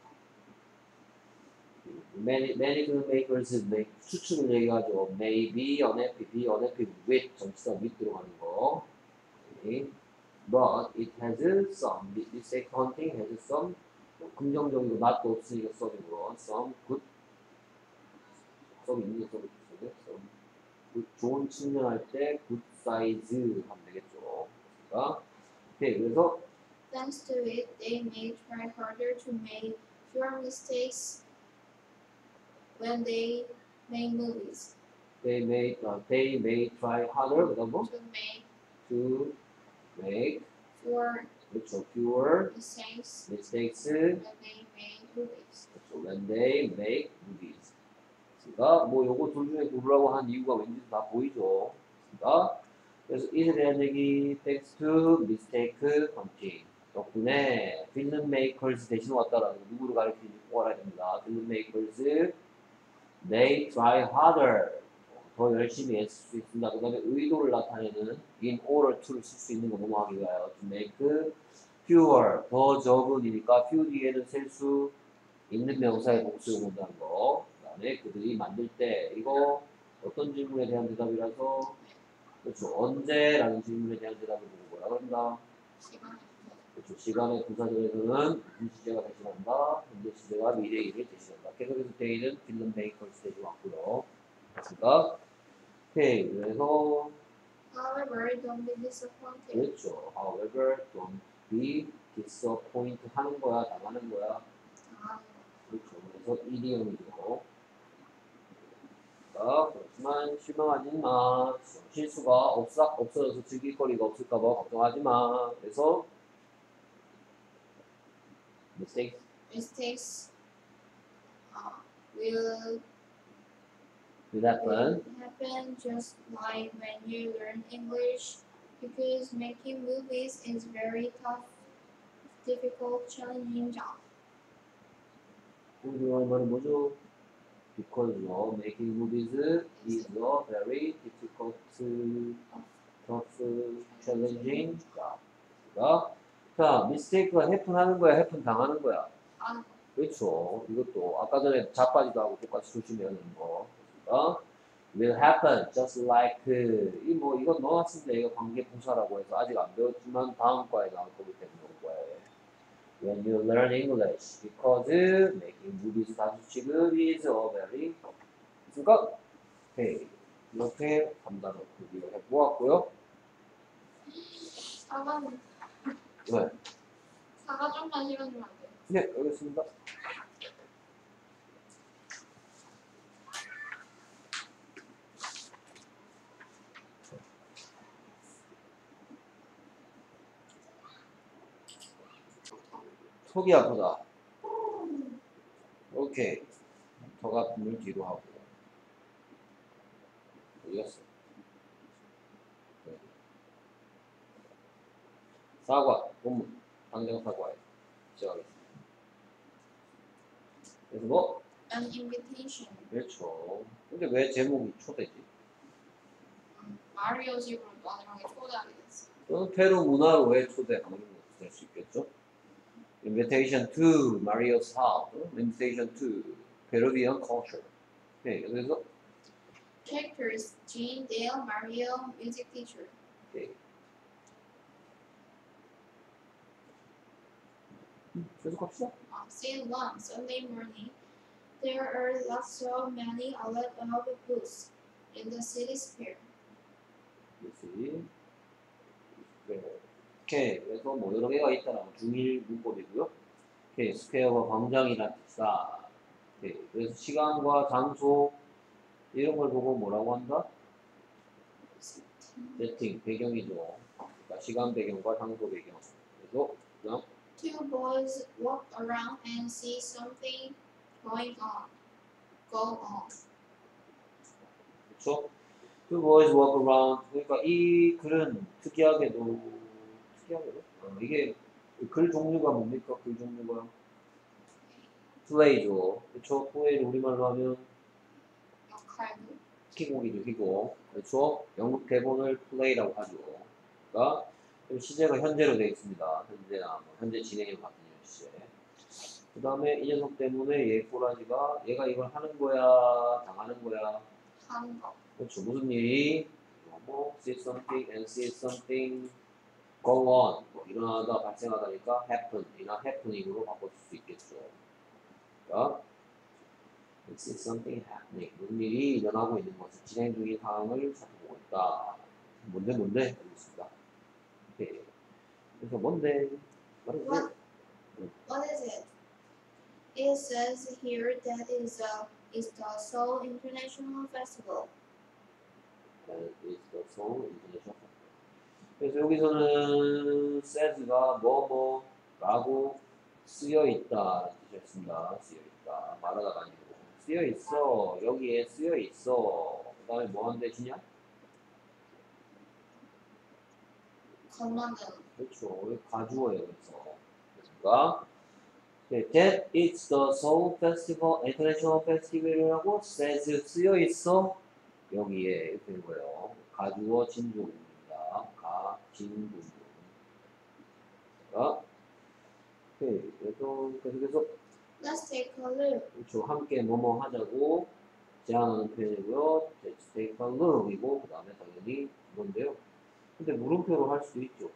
Many many filmmakers make 추측을 얘기하죠. May be unhappy, be unhappy with 전치사 with 들어가는 거. Okay. But it has some mistake hunting has some 긍정적이고 not도 없으니까 써이고 some good 좀 있는 게 좀 있어요. some good 좋은 측면 할 때 good size 하면 되겠죠. 그러니까 오케이 그래서 Thanks to it, they may try harder to make fewer mistakes when they make movies. they may uh, they may try harder 그다음 뭐 To make to make fewer 그렇죠 fewer mistakes mistakes when they make movies. 그렇죠 when they make movies. 그러니까 뭐 요거 둘 중에 고르라고 한 이유가 왠지 다 보이죠. 그러니까 그래서 이에 대한 얘기 thanks to mistake hunting 덕분에 filmmakers 대신 왔다라는 거 누구를 가리키는지 꼭 알아야 됩니다. filmmakers they try harder 더 열심히 애쓸 수 있습니다. 그 다음에 의도를 나타내는 in order to를 쓸 수 있는 거 넘어가기 위하여 to make fewer 더 적은이니까 few 뒤에는 셀 수 있는 명사의 복수를 본다는 거. 그 다음에 그들이 만들 때 이거 어떤 질문에 대한 대답이라서 그렇죠. 언제라는 질문에 대한 대답을 보고 뭐라 그런다? 시간에 그렇죠. 시간의 부사절에서는 무슨 시제가 대신한다? 현재 시제가 미래 일을 대신한다. 계속해서 데이는 빌런 베이커 스테이지 왔고요. 됐습니까? 오케이. 그래서 However, don't be disappointed. 그렇죠. However, don't be disappoint 하는 거야, 당하는 거야. 아, 그렇죠. 그래서 이디엄이죠. 자, 그렇지만 실망하지 마. 실수가 없어, 없어져서 즐길 거리가 없을까봐 걱정하지 마. 그래서 mistakes mistakes uh, will will happen. will happen just like when you learn English, because making movies is very tough, difficult, challenging job. 우리 말은 뭐죠? Because of making movies is a very difficult, tough, challenging job. 자, 자, mistake가 happen 하는 거야, happen 당하는 거야. 아, 그렇죠. 이것도 아까 전에 자빠지도 하고 똑같이 조심해야 되는 거. 그러니까 will happen just like 이 뭐 이거 넣어놨습니다. 이거 관계 부사라고 해서 아직 안 배웠지만 다음 과에 나올 거기 때문에 올 거예요. When you learn English, because making movies 다수 취급 is a very 그러니까 오케이 이렇게 삼 단어 구비를 해보았고요. 사과는 네, 사과 좀만 실어주면 안 돼요? 네 알겠습니다. 속이 아프다. 오케이. 턱 아픔을 뒤로 하고. 어디 갔어? 네. 사과, 본문. 당장 사과해. 시작하겠습니다. 그래서 뭐? An invitation. 그렇죠. 근데 왜 제목이 초대지? 음, 마리오 집으로 마지막에 초대하게 됐어. 또는 페루 문화로 왜 초대하는 것도 될 수 있겠죠? Invitation to Mario's house. Invitation to Peruvian culture. 네, 그래서 Characters: Jean, Dale, Mario, music teacher. 네. 계속합시다. Uh, scene one, Sunday morning. There are lots of many a lot of booths in the city square. 그렇지. 네. 오케이. 그래서 뭐 여러 개가 있다라고 중일 문법이고요. 오케이. 스퀘어가 광장이란 뜻이다. 오케이. 그래서 시간과 장소 이런 걸 보고 뭐라고 한다? 세팅, 배경이죠. 그러니까 시간 배경과 장소 배경. 그래서 그냥 Two boys walk around and see something going on. Go on. 그렇죠? Two boys walk around. 그러니까 이 글은 특이하게도 특이하게도 어, 이게 글 종류가 뭡니까? 글 종류가 플레이죠. 그렇죠? 플레이를 우리말로 하면 역할도. 희곡이죠, 희곡. 그렇죠? 영국 대본을 플레이라고 하죠. 그러니까 시제가 현재로 되어 있습니다. 현재나 뭐 현재 진행형 같은 이런 시제. 그 다음에 이 녀석 때문에 얘 꼬라지가 얘가 이걸 하는 거야, 당하는 거야. 하는 거. 그렇죠. 무슨 일이 뭐 see something and see something go on 뭐 일어나다 발생하다니까 happen 이나 happening으로 바꿔줄 수 있겠죠. 그러니까 see something happening 무슨 일이 일어나고 있는 것을 진행 중인 상황을 살펴보고 있다. 뭔데 뭔데 알겠습니다. 오케이. 그래서 뭔데 말해보세요. What? What is it? It says here that is a is the Seoul International Festival. And it's the Seoul International Festival. 그래서 여기서는 says가 뭐뭐라고 쓰여 있다 뜻이었습니다. 쓰여 있다 말하다가 아니고 쓰여 있어 여기에 쓰여 있어. 그 다음에 뭐 하는 대신이야? 건너는. 그렇죠. 여기 가주어예요. 그래서 그러니까 네, that it's the Seoul Festival, International Festival이라고 says 쓰여 있어 여기에 이렇게 되는 거예요. 가주어 진조입니다. 가 진부. 자, 오케이. 그래서 계속해서 Let's take a look. 그렇죠. 함께 뭐뭐 하자고 제안하는 표현이고요. let's take a look이고 그 다음에 당연히 이건데요. 근데 물음표로 할 수도 있죠.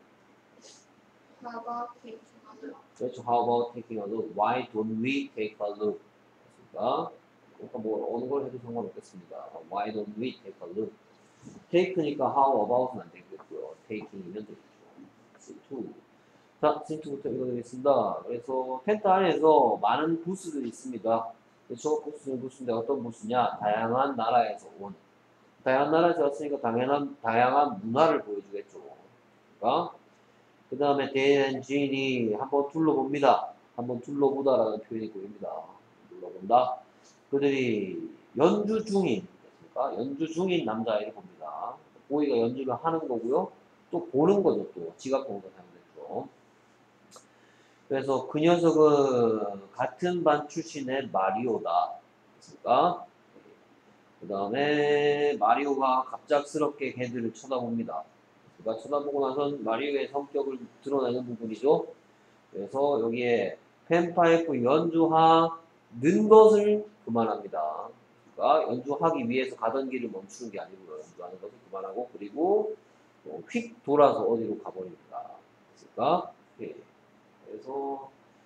How about taking a look? 그렇죠. How about taking a look? Why don't we take a look? 그러니까 그러니까 뭐 어느 걸 해도 상관없겠습니다. Why don't we take a look? take니까 how about은 안 되겠고요. taking이면 되겠죠. 씨 투. 자, 싱투부터 읽어드리겠습니다. 그래서 텐트 안에서 많은 부스들이 있습니다. 그렇죠? 부스는 부스인데 어떤 부스냐? 다양한 나라에서 온. 다양한 나라에서 왔으니까 당연한, 다양한 문화를 보여주겠죠. 그러니까 그 다음에 Dan and Jean이 한번 둘러봅니다. 한번 둘러보다라는 표현이 보입니다. 둘러본다. 그들이 연주 중인, 그러니까 연주 중인 남자아이를 봅니다. 보이가 연주를 하는 거고요. 또 보는 거죠. 또 지각 공간 사용됐죠. 그래서 그 녀석은 같은 반 출신의 마리오다. 그러니까 그 다음에 마리오가 갑작스럽게 걔들을 쳐다봅니다. 그러니까 쳐다보고 나선 마리오의 성격을 드러내는 부분이죠. 그래서 여기에 펜파이프 연주하는 것을 그만합니다. 그러니까 연주하기 위해서 가던 길을 멈추는 게 아니고요. 연주하는 것을 그만하고 그리고 휙 돌아서 어디로 가버립니다. 그러니까 예. 그래서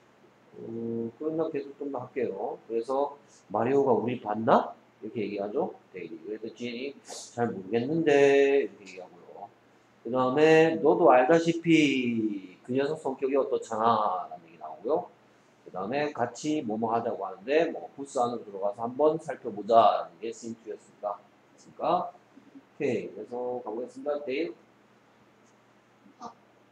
음, 그런 계속 좀 더 할게요. 그래서 마리오가 우리 봤나? 이렇게 얘기하죠. 데이리. 그래서 지인이 잘 모르겠는데 이렇게 얘기하고요. 그 다음에 너도 알다시피 그 녀석 성격이 어떻잖아 라는 얘기 나오고요. 그 다음에 같이 뭐뭐 하자고 하는데 뭐 부스 안으로 들어가서 한번 살펴보자 라는 게 싱투였습니다. 됐습니까? 오케이. 그래서 가보겠습니다. 데일. 어.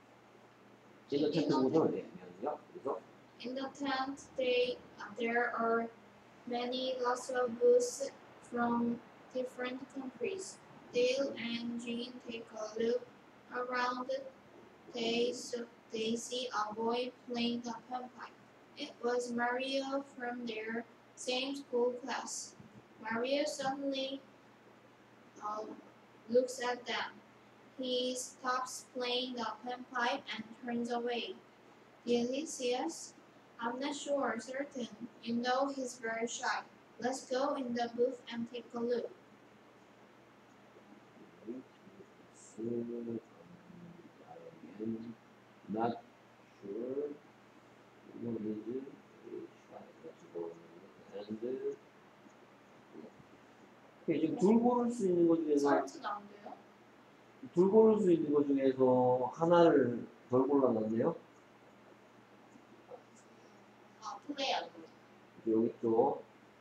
찐더 텐트 보죠. 네. 미안해요. 그래서 In the tent, they, there are many lots of booths from different countries. Dale and Jean take a look around. They, s- they see a boy playing the panpipe. It was Mario from their same school class. Mario suddenly um, looks at them. He stops playing the panpipe and turns away. Did he see us? I'm not sure, certain. You know he's very shy. Let's go in the booth and take a look. 음, I am not sure. 이거는 and 지금 둘 고를 수 있는 것 중에서 Certain 안 돼요? 둘 고를 수 있는 것 중에서 하나를 덜 골라놨네요. 아, 플레이 안 돼요. 여기 있죠.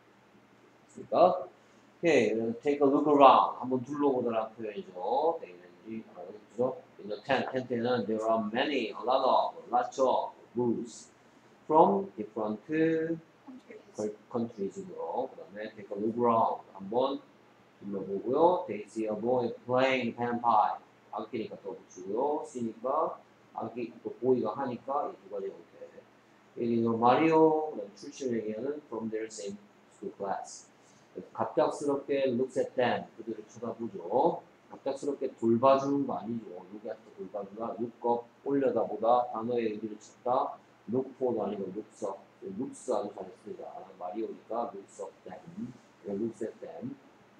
그러니까 오케이, 그래서 take a look around 한번 둘러보다라는 표현이죠. 되겠는지 알아보죠. In the tent, 텐트에는 there are many, a lot of, lots of booths from different Countries. countries.로 그 다음에 take a look around 한번 둘러보고요. They see a boy playing panpipe. 악기니까 또 붙이고요. C니까 악기 또 보이가 하니까 이 두 가지 형태. 여기는 마리오 출신을 얘기하는 from their same school class. 갑작스럽게 looks at them. 그들을 쳐다보죠. 갑작스럽게 돌봐주는 거 아니죠. look at 돌봐주다. look up 올려다보다 단어의 의미를 찾다. look for도 아니고 looks up. looks 아주 잘했습니다. 마리오니까 looks up them. looks at them.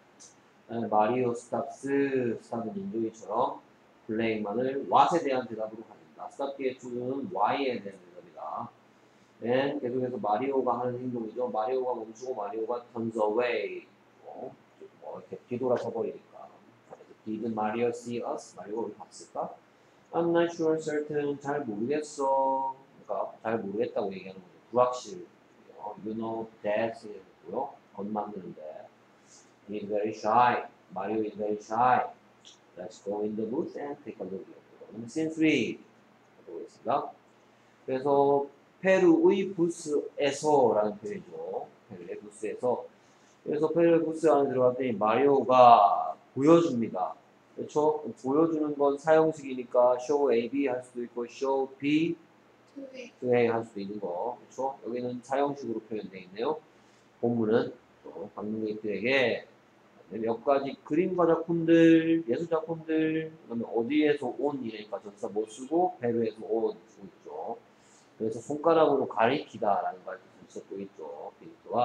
마리오 스탑스, 스탑은 인조이처럼 플레이만을 what에 대한 대답으로 가진다. 스탑 뒤에 to는 why에 대한 대답이다. and 계속해서 마리오가 하는 행동이죠. 마리오가 멈추고 마리오가 turns away. 뭐, 뭐 이렇게 뒤돌아서 버리니까. Did Mario see us? 마리오가 우리 봤을까? I'm not sure, certain. 잘 모르겠어. 그러니까 잘 모르겠다고 얘기하는 거죠. 불확실. You know that. 고요 겉만드는데. He is very shy. Mario is very shy. Let's go in the booth and take a look. Scene three. 보겠습니다. 그래서 페루의 부스에서라는 표현이죠. 페루의 부스에서. 그래서 페루의 부스 안에 들어갔더니 마리오가 보여줍니다. 그렇죠? 보여주는 건 사형식이니까 show A, B 할 수도 있고 show B, To A 할 수도 있는 거. 그렇죠? 여기는 사형식으로 표현되어 있네요. 본문은 또 관객들에게 몇 가지 그림과 작품들, 예술 작품들, 그다음에 어디에서 온 이래니까 전사 못 쓰고 페루에서 온 쓰고 있죠. 그래서 손가락으로 가리키다라는 말 전사 또 있죠. 빈트와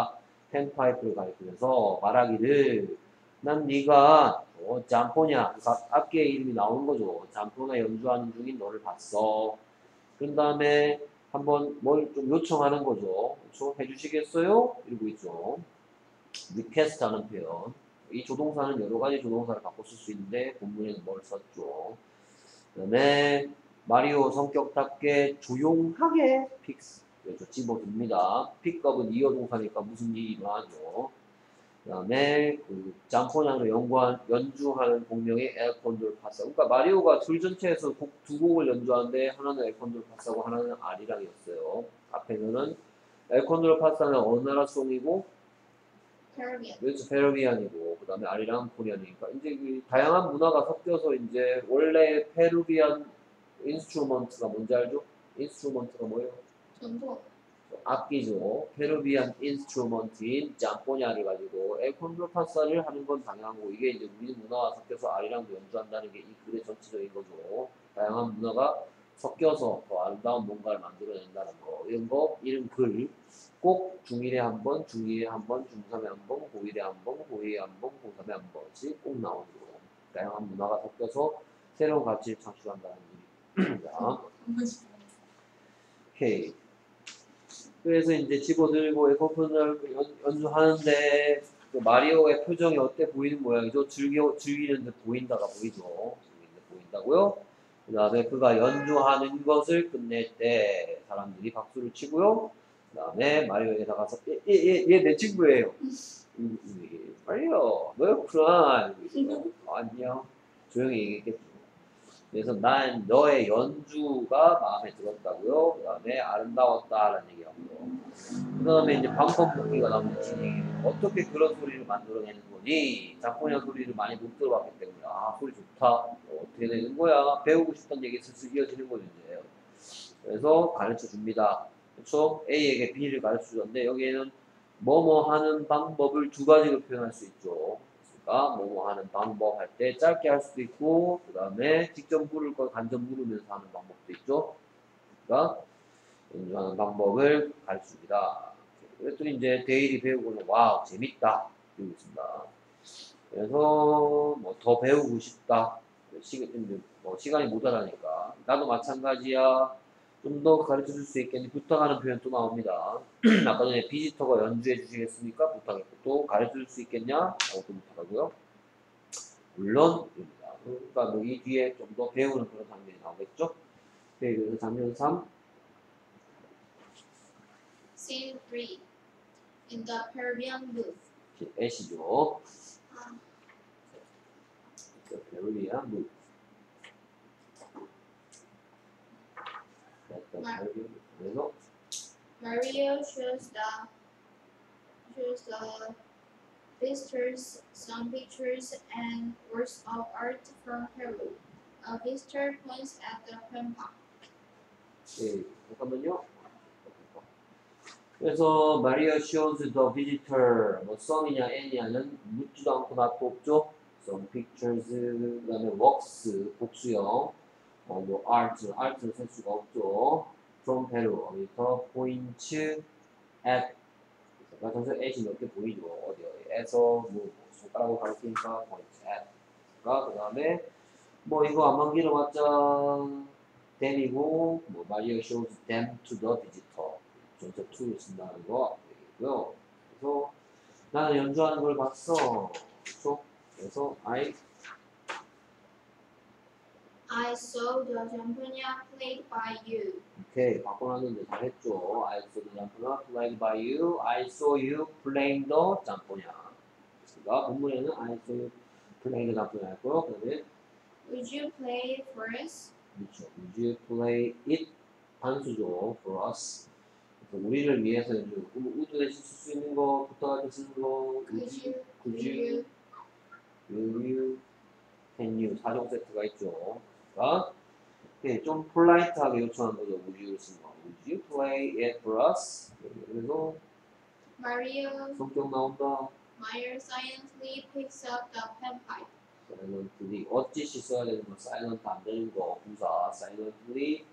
팬파이프를 가리키면서 말하기를 난 네가 어, 잠포냐 그러니까 악기의 이름이 나오는 거죠. 잠포나 연주하는 중인 너를 봤어. 그런 다음에 한번 뭘 좀 요청하는 거죠. 그렇죠? 해주시겠어요? 이러고 있죠. 리퀘스트 하는 표현. 이 조동사는 여러 가지 조동사를 바꿔 쓸 수 있는데 본문에는 뭘 썼죠. 그 다음에 마리오 성격답게 조용하게 픽스 그래서 집어듭니다. 픽업은 이어 동사니까 무슨 일이 일어나죠. 그 다음에 그 잠포냥으로 연구한, 연주하는 공명의 엘콘돌 파사. 그러니까 마리오가 줄 전체에서 곡, 두 곡을 연주하는데 하나는 엘콘돌 파사고 하나는 아리랑이었어요. 앞에는 엘콘돌 파사는 어느 나라 송이고 Caribbean. 그래서 페루비안이고 그 다음에 아리랑 코리안이니까 이제 그 다양한 문화가 섞여서 이제 원래 페루비안 인스트루먼트가 뭔지 알죠? 인스트루먼트가 뭐예요? 전통. 악기죠. 페루비안 인스트루먼트인 짬뽀냐를 가지고 엘콘드로파사를 하는 건 당연하고 이게 이제 우리 문화와 섞여서 아리랑도 연주한다는 게 이 글의 전체적인 거죠. 다양한 문화가 섞여서 더 아름다운 뭔가를 만들어낸다는 거. 이런 거, 이런 글. 꼭 중일에 한 번, 중이에 한 번, 중삼에 한 번, 고일에 한 번, 고이에 한 번, 고삼에 한 번씩 꼭 나오는 거. 다양한 문화가 섞여서 새로운 가치를 창출한다는 얘기입니다. 오케이. 그래서 이제 집어들고 에코폰을 연주하는데 그 마리오의 표정이 어때 보이는 모양이죠? 즐겨, 즐기는데 보인다가 보이죠? 즐기는데 보인다고요? 그 다음에 그가 연주하는 것을 끝낼 때 사람들이 박수를 치고요. 그 다음에 마리오에게 다가서 얘, 얘, 얘, 얘 내 친구예요. 음, 음, 마리오 너였구나. 이러고 있어. 안녕. 조용히 얘기했겠죠. 그래서 난 너의 연주가 마음에 들었다고요. 그 다음에 아름다웠다라는 얘기하고요. 그 다음에 이제 방법 복귀가 나오는 진이 어떻게 그런 소리를 만들어내는 거니? 작품의 소리를 많이 못 들어봤기 때문에 아 소리 좋다. 어, 어떻게 되는 거야? 배우고 싶다는 얘기 슬슬 이어지는 거죠 이제. 그래서 가르쳐 줍니다. 그렇죠? A에게 B를 가르쳐 주는데 여기에는 뭐뭐 하는 방법을 두 가지로 표현할 수 있죠. 그러니까 뭐뭐 하는 방법 할 때 짧게 할 수도 있고 그 다음에 직접 물을 걸 간접 물으면서 하는 방법도 있죠. 그러니까 연주하는 방법을 가르쳐 줍니다. 그랬더니 이제 데일이 배우고는 와우 재밌다 이러고 있습니다. 그래서 뭐 더 배우고 싶다. 시간, 뭐 시간이 모자라니까 나도 마찬가지야. 좀 더 가르쳐 줄 수 있겠니? 부탁하는 표현 또 나옵니다. 아까 전에 비지터가 연주해 주시겠습니까? 부탁했고 또 가르쳐 줄 수 있겠냐? 라고 또 부탁하고요. 물론입니다. 그러니까 뭐 이 뒤에 좀 더 배우는 그런 장면이 나오겠죠? 네, 그래서 장면 삼. Scene three. In the Peruvian booth. 애시죠. 아, 베를리안 무. 마- 그래서 Mario shows the shows the visitors some pictures and works of art from Peru. A visitor points at the pampa. 예, 잠깐만요. 그래서 마리아 shows the visitor 뭐 some이냐 any냐는 묻지도 않고 나 뽑죠. some pictures 그다음에 works 복수형 어, 뭐 art art를 쓸 수가 없죠. from Peru 여기서 points at 그러니까 전체 at이 몇 개 보이죠. 어디 어디에서 뭐, 뭐 손가락으로 가리키니까 points at 그 다음에 뭐 이거 안만기를 맞자 them이고 뭐 마리아 shows them to the visitor 전체 to를 쓴다는 거 얘기고요. 그래서 나는 연주하는 걸 봤어. 그렇죠? 그래서 I I saw the jamponya played by you. 오케이 바꿔놨는데 잘했죠. I saw the jamponya played by you. I saw you playing the jamponya. 그러니까 본문에는 I saw you playing the jamponya 했고요. 그다음에 Would you play it for us? 그렇죠. Would you play it? 단수죠. For us. 그래서 우리를 위해서 해주고 우드 대신 쓸 수 있는 거 부탁할 때 쓰는 거 Could you? could Could you? you? will you? can you? 사 종 세트가 있죠. 그러니까 네, 좀 폴라이트하게 요청한 거죠. Would you를 쓴 거. Would you play it for us? 그래서 Mario 성격 나온다. Meyer silently picks up the panpipe. silently 어찌시 써야 되는 거 silent 안 되는 거 부사 silently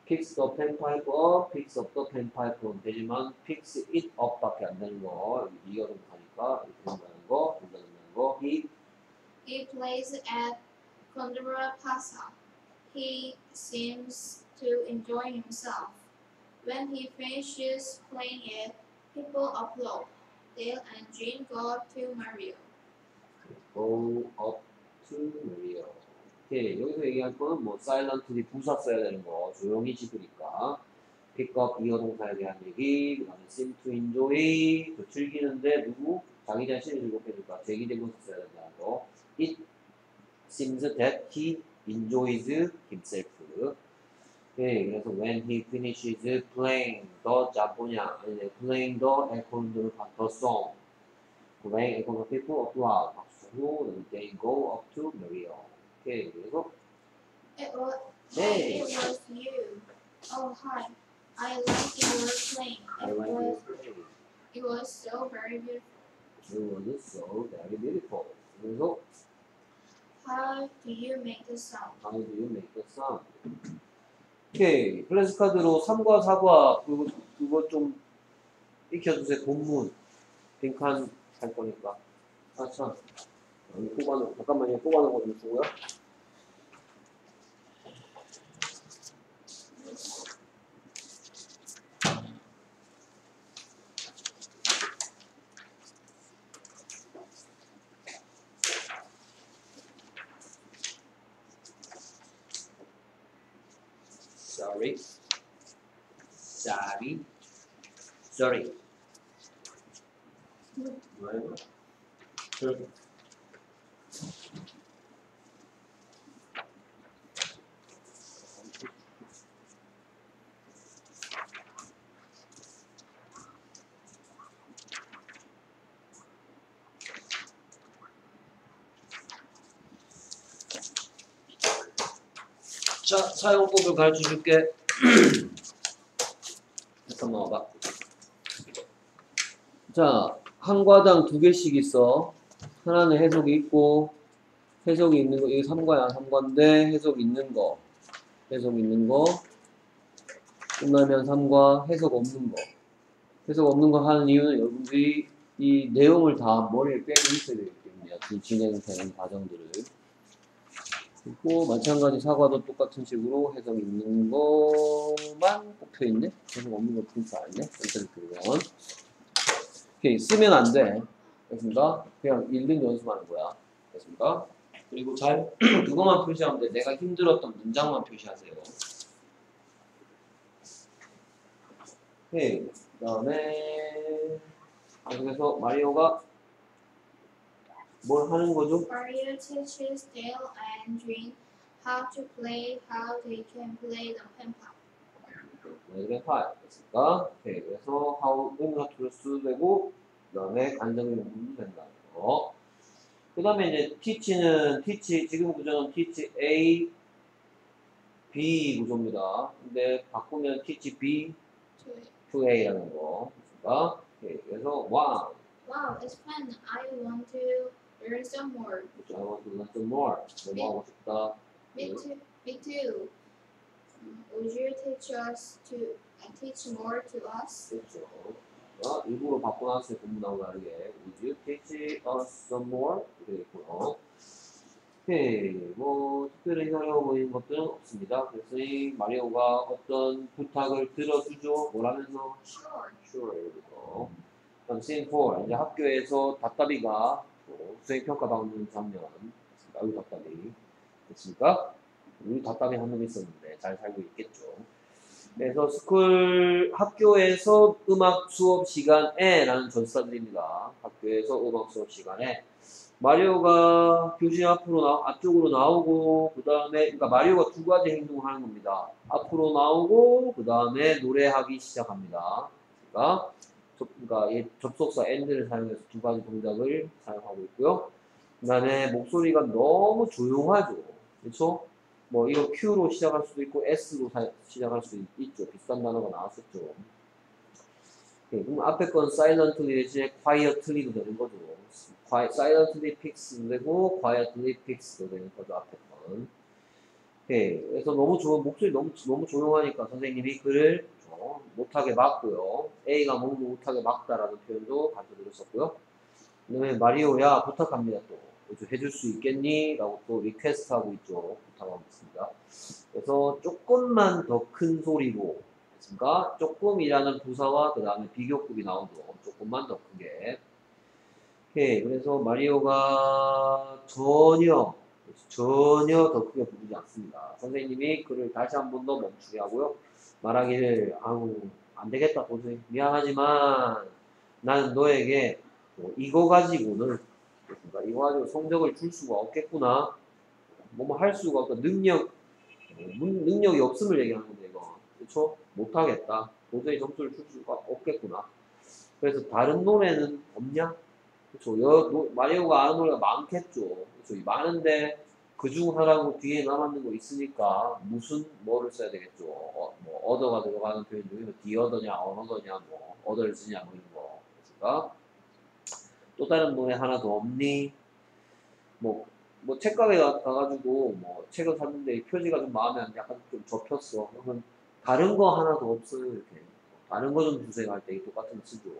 picks the panpipe up, picks up the panpipe up 되지만 picks it up 밖에 안 되는 거. 여기 이어 동사니까 이렇게 된다는 거, 된다는 거. he He plays at Condora Pasa. He seems to enjoy himself. When he finishes playing it, people applaud. Dale and Jean go to Mario. go up to Mario. 오케이, 여기서 얘기할 거는 뭐 silently 부사 써야 되는 거, 조용히 씹으니까 pick up 이어 동사에 대한 얘기, 그 다음에 seem to enjoy, 그 즐기는데 누구? 자기 자신을 즐겁해니까 제기대명사 써야 된다는 거. It seems that he enjoys himself. 네, 그래서 when he finishes playing the 자보냐, 아니 playing the Acorn the song, playing Acorn people applaud. 박수 후, then they go up to Mario. 오케이, 그래서 It was, 네. it was you. Oh, hi. I like your playing. I It like was, your play. it was so very beautiful. It was so very beautiful. 그래서 How do you make the sound? how do you make the sound? 오케이, 플래시카드로 삼과 사과 그거, 그거 좀 익혀주세요. 본문 빈칸 할 거니까. 아 참, 여기 뽑아놓 잠깐만요. 뽑아놓은 거 좀 주고요. Sorry. Sorry. Sorry. 뭐예요? 응. 자, 사용법을 가르쳐 줄게. 잠깐만 와봐. 자, 한 과당 두 개씩 있어. 하나는 해석이 있고, 해석이 있는 거, 이게 삼과야, 삼과인데, 해석 있는 거, 해석 있는 거, 끝나면 삼과, 해석 없는 거. 해석 없는 거 하는 이유는 여러분들이 이 내용을 다 머리에 빼고 있어야 되기 때문이야. 그 진행되는 과정들을. 그리고 마찬가지 사과도 똑같은 식으로 해석 있는 것만 꼽혀있네? 해석 없는 거 프린트 안 했네? 일단 그러면 오케이, 쓰면 안 돼. 됐습니까? 그냥 읽는 연습하는 거야. 됐습니까? 그리고 잘 그것만 표시하면 돼. 내가 힘들었던 문장만 표시하세요. 오케이, 그 다음에 계속해서 마리오가 뭘 하는 거죠? Mario teaches Dale and Jean how to play, how they can play the panpipe. 네, 파이 됐습니까? 오케이, 그래서 how 응사투를 쓰도 되고 그 다음에 간접의 문도 된다는 거. 그 다음에 이제 teach는 teach 지금 구조는 teach A, B 구조입니다. 근데 바꾸면 teach B To it. to A라는 거. 됐습니까? 오케이, 그래서 wow, Wow, it's fun. I want to learn some more. I want to learn some more. 뭐 하고 싶다. Me too. Me too. Um, would you teach us to uh, teach more to us? 그렇죠. 자, 일부러 바꿔놨어요. 본문하고 다르게. Would you teach us some more? 이렇게 있고요. 오케이. 뭐, 특별히 어려워 보이는 것들은 없습니다. 그래서 이 마리오가 어떤 부탁을 들어주죠. 뭐라면서? Sure. Sure. 이러면서. 그다음 scene 사. 이제 학교에서 답답이가 수행평가 받는 장면. 여기 답답이. 됐습니까? 우리 답답이 한 명 있었는데 잘 살고 있겠죠. 그래서 스쿨 학교에서 음악 수업 시간에 라는 전사들입니다. 학교에서 음악 수업 시간에 마리오가 교실 앞으로 나, 앞쪽으로 나오고 그 다음에 그러니까 마리오가 두 가지 행동을 하는 겁니다. 앞으로 나오고 그 다음에 노래하기 시작합니다. 그러니까, 접, 그러니까 이 접속사 and를 사용해서 두 가지 동작을 사용하고 있고요. 그 다음에 목소리가 너무 조용하죠. 그렇죠? 뭐 이거 Q로 시작할 수도 있고 S로 사, 시작할 수도 있죠. 비슷한 단어가 나왔었죠. 네, 그럼 앞에 건 silently 대신에 quietly도 되는 거죠. Quiet, silently picks 되고 quietly picks도 되는 거죠. 앞에 건. 예, 그래서 너무 조, 목소리 너무, 너무 조용하니까 선생님이 그를 좀 못하게 막고요. A가 너무 못하게 막다라는 표현도 가르쳐 드렸었고요. 그 다음에 마리오야, 부탁합니다. 또. 좀 해줄 수 있겠니? 라고 또 리퀘스트 하고 있죠. 부탁하고 있습니다. 그래서 조금만 더 큰 소리로, 그러니까 조금이라는 부사와 그 다음에 비교급이 나오죠. 조금만 더 크게. 오케이. 그래서 마리오가 전혀, 전혀 더 크게 부르지 않습니다. 선생님이 그를 다시 한 번 더 멈추게 하고요. 말하기를, 아우, 안 되겠다, 도저히. 미안하지만, 나는 너에게 뭐 이거 가지고는, 그러니까 이거 가지고 성적을 줄 수가 없겠구나. 뭐뭐 할 수가 없다. 능력, 문- 능력이 없음을 얘기하는 건데, 이거. 그쵸? 못하겠다. 도저히 점수를 줄 수가 없겠구나. 그래서 다른 노래는 없냐? 그쵸. 여, 노- 마리오가 아는 노래가 많겠죠. 그쵸. 많은데, 그 중 하나고 뒤에 남았는 거 있으니까, 무슨, 뭐를 써야 되겠죠. 어, 뭐, 어더가 들어가는 표현 중에, 뭐, 디어더냐, 어너더냐, 뭐, 어덜즈냐, 뭐, 이런 거. 그러니까, 또 다른 노래 하나 더 없니? 뭐, 뭐 책가게 가, 가가지고 뭐 책을 샀는데 표지가 좀 마음에 안 약간 좀 접혔어. 그러면 다른 거 하나 더 없어요 이렇게. 다른 거 좀 주세요 할 때 똑같은 거 쓰죠.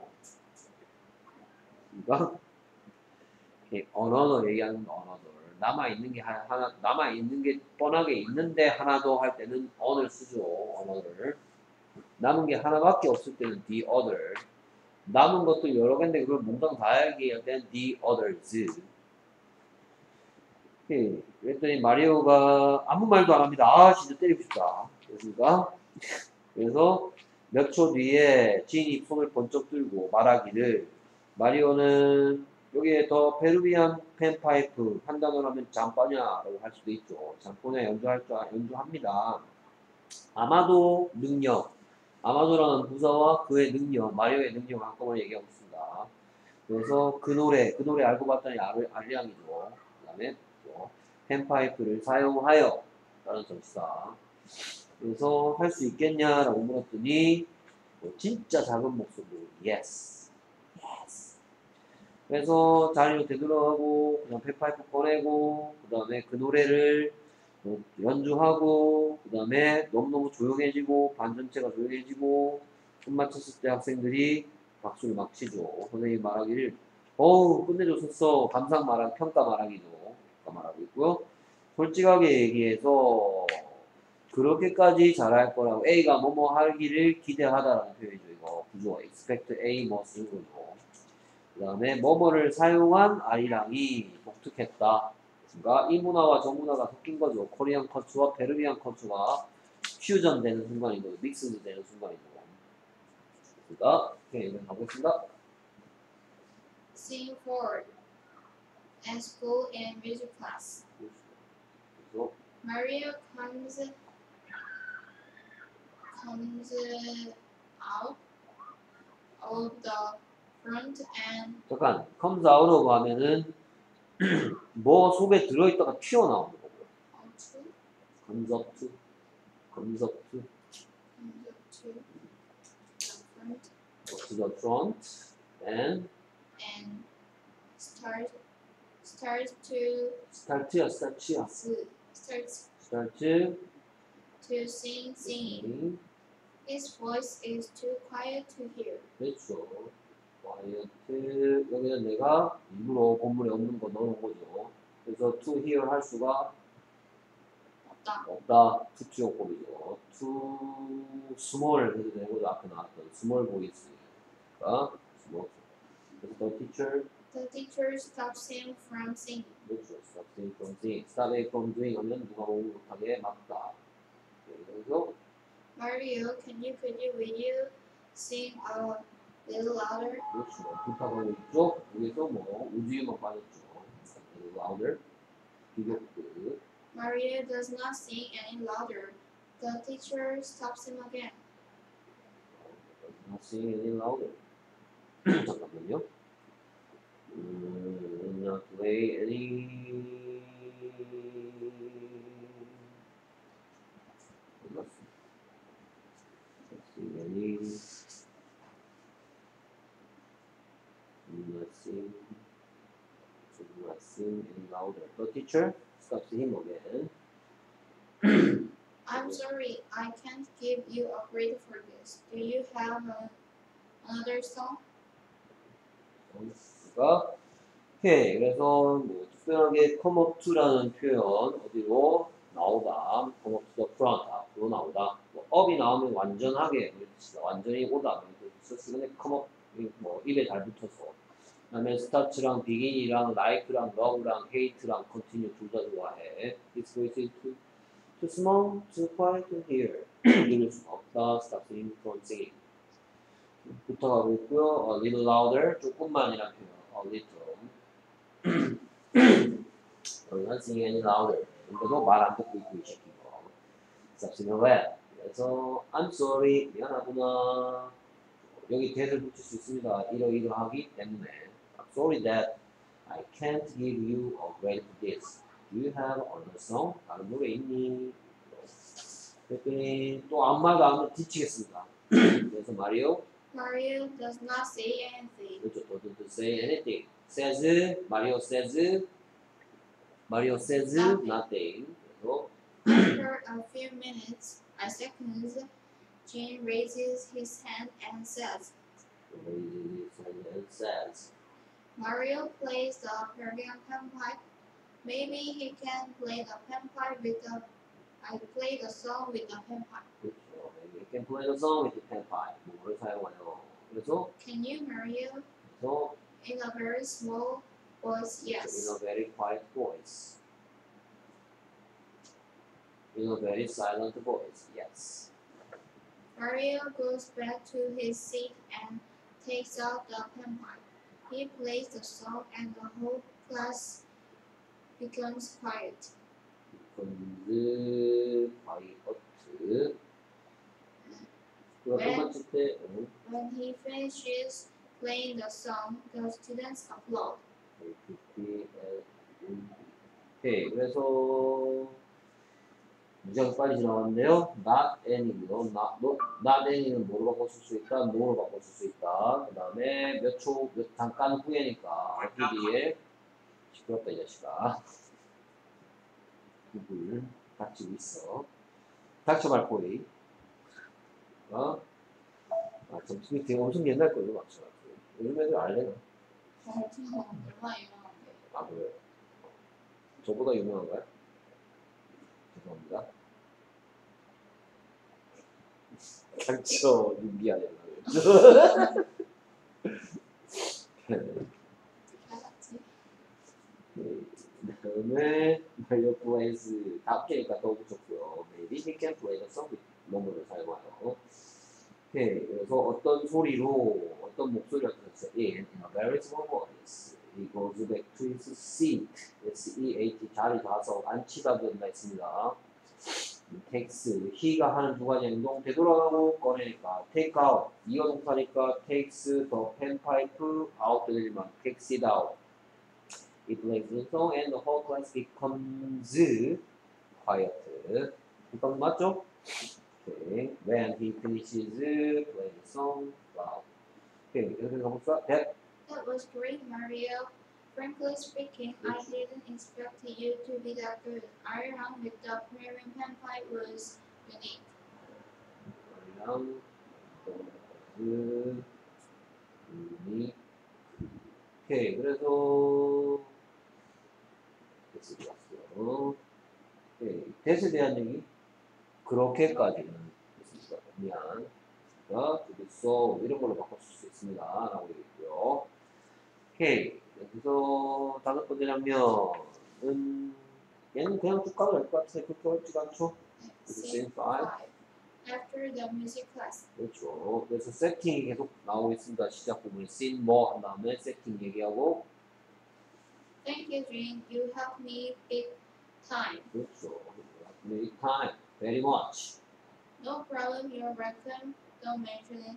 그러니까 이렇게 언어너 얘기하는 언어들 남아 있는 게 하나, 하나 남아 있는 게 뻔하게 있는데 하나 더 할 때는 언어를 쓰죠. 언어를 남은 게 하나밖에 없을 때는 the other. 남은 것도 여러 개인데 그걸 몽땅 다 얘기할 때는 the others. 예, 그랬더니 마리오가 아무 말도 안 합니다. 아, 진짜 때리고 싶다. 그러니까 그래서 몇 초 뒤에 진이 손을 번쩍 들고 말하기를 마리오는 여기에 더 페루비안 팬파이프 한 단어로 하면 잠빠냐라고 할 수도 있죠. 잠포냐 연주할 줄 아- 연주합니다. 아마도 능력, 아마도라는 부사와 그의 능력, 마리오의 능력을 한꺼번에 얘기하고 있습니다. 그래서 그 노래, 그 노래 알고 봤더니 아리, 아리랑이죠. 그 다음에 또 펜파이프를 사용하여 라는 접사. 그래서 할 수 있겠냐라고 물었더니 뭐 진짜 작은 목소리로 yes, yes. 그래서 자리로 되돌아가고 그다음 펜파이프 꺼내고 그 다음에 그 노래를 뭐 연주하고 그 다음에 너무너무 조용해지고 반 전체가 조용해지고 춤 맞췄을 때 학생들이 박수를 막 치죠. 선생님 말하기를 어우 끝내줬었어. 감상 말하기 평가 말하기도 평가 말하고 있고요. 솔직하게 얘기해서 그렇게까지 잘할 거라고 A가 뭐뭐 하기를 기대하다라는 표현이죠. 이거 구조 expect A 뭐 쓰는 거죠. 그 다음에 뭐뭐를 사용한 아리랑이 독특했다. 그러니까 이 문화와 저 문화가 섞인 거죠. 코리안 커츠와 페르비안 커츠가 퓨전 되는 순간이고 믹스드 되는 순간이죠. 그러니까 오케이, 이제 가보겠습니다. Scene four. At school and music class. 그래서 Mario comes comes out of the front and 잠깐 comes out of 하면은 뭐 속에 들어있다가 튀어나오는 거고요. out to comes up to, comes up to, comes up to the front up to the front and and start starts to start야 start야 s- starts start to to sing singing. His voice is too quiet to hear. 그렇죠. quiet 여기는 내가 일부러 본문에 없는 거 넣어놓은 거죠. 그래서 to hear 할 수가 없다. 없다. 투투용법이죠. too small 해도 되는 거죠. 앞에 나왔던 small voice니까 small. 그래서 the teacher The teacher stops him from singing. 그렇죠. stop him from singing. stop him from doing 하면 누가 너무 못하게 막다. 그래서 Mario, can you could you will you sing a little louder? 그렇죠. 부탁하고 있죠. 여기서 뭐 우주유만 빠졌죠. louder 비교급. Mario does not sing any louder. The teacher stops him again. not sing any louder. 잠깐만요. 음, not play any. not sing any. not sing. not sing any louder. The teacher stops him again. sorry, I can't give you a grade for this. Do you have a, another song? 그러니까 오케이. 그래서 뭐 특별하게 come up to라는 표현 어디로 나오다. come up to the front 앞으로 나오다. 뭐 up이 나오면 완전하게 이런 뜻이다. 완전히 오다 이런 뜻이 근데 come up 뭐 입에 잘 붙어서. 그다음에 start랑 begin이랑 like랑 love랑 hate랑 continue 둘 다 좋아해. This voice is too, too small, too quiet to hear. 들을 수 없다. Stop singing from singing. 붙어가고 있고요. A little louder, 조금만이라는 표현. A little. You're not singing any louder. 근데도 말 안 듣고 있고 이 새끼 거. Stop singing that. 그래서 I'm sorry, 미안하구나. 여기 that을 붙일 수 있습니다. 이러이러하기 때문에. I'm sorry that I can't give you a grade for this. Do you have another song? 다른 노래 있니? 그랬더니 또 아무 말도 안 하면 뒤치겠습니다. 그래서 마리오 Mario does not say anything. 그렇죠. doesn't say anything. says 마리오 says 마리오 says Nothing. nothing. 그래서 After a few minutes, a seconds, Gene raises his hand and says, raises his hand and says Mario plays the Peruvian panpipe. Maybe he can play the panpipe with the I play the song with the panpipe. 그렇죠. You can play the song with the panpipe. 뭐를 사용하여. 그래서 Can you, Mario? 그래서 In a very small voice, in yes. a very quiet voice. In a very silent voice. Yes. Mario goes back to his seat and takes out the panpipe. He plays the song and the whole class becomes quiet. 건드 바이어트 그거 왜? 끝마칠 때 응? When he finishes playing the song, the students applaud. 오케이 그래서 무지하게 빨리 지나갔는데요. not any고요. not, not, not any는 뭐로 바꿔 쓸 수 있다? no로 바꿔 쓸 수 있다. 그 다음에 몇 초, 몇 잠깐 후에니까 알피디에 시끄럽다 이 자식아. 구글 닥치고 있어. 닥쳐 말코이. 어? 아, 참, 되게 엄청 옛날 거예요, 맞죠? 요즘 애들 알래나? 얼마 유명한데. 아, 그래요? 저보다 유명한가요? 죄송합니다. 닥쳐, 윤비하냐고. 알았지? 그 다음에 마리오 플레이스 다음 개니까 더 붙였고요. Maybe he can play the song with 뭐뭐를 사용하여. 오케이, 그래서 어떤 소리로 어떤 목소리가 들었어요. In, in a very small voice. He goes back to his seat. S E A T 자리 좌석 앉히다 된다 했습니다. takes he가 하는 두 가지 행동 되돌아가고 꺼내니까 take out 이어 동사니까 takes the panpipe out 되지만 takes it out. He plays the song and the whole class becomes quiet. 이건 맞죠? Okay. When he finishes playing the song, wow. Okay, 이렇게 가볼까? That That was great, Mario. Frankly speaking, I didn't expect you to be that good. Iron with the Peruvian panpipe was unique. 랑 그 이 오케이 그래서 됐을 것 같아요. 오케이 됐에 대한 얘기 그렇게까지는 됐습니다. 미안. 자, 그래서 이런 걸로 바꿔 쓸 수 있습니다. 라고 되어 있고요. 오케이 그래서 다섯 번째 장면은 얘는 그냥 쭉 가도 될 것 같아요. 그렇게 어렵지가 않죠? Scene five. five. After the music class. 그렇죠. 그래서 세팅이 계속 나오고 있습니다. 시작 부분에 scene 뭐 한 다음에 세팅 얘기하고 Thank you, Jane. You helped me big time. 그렇죠. Make time very much. No problem. You're welcome. Don't mention it.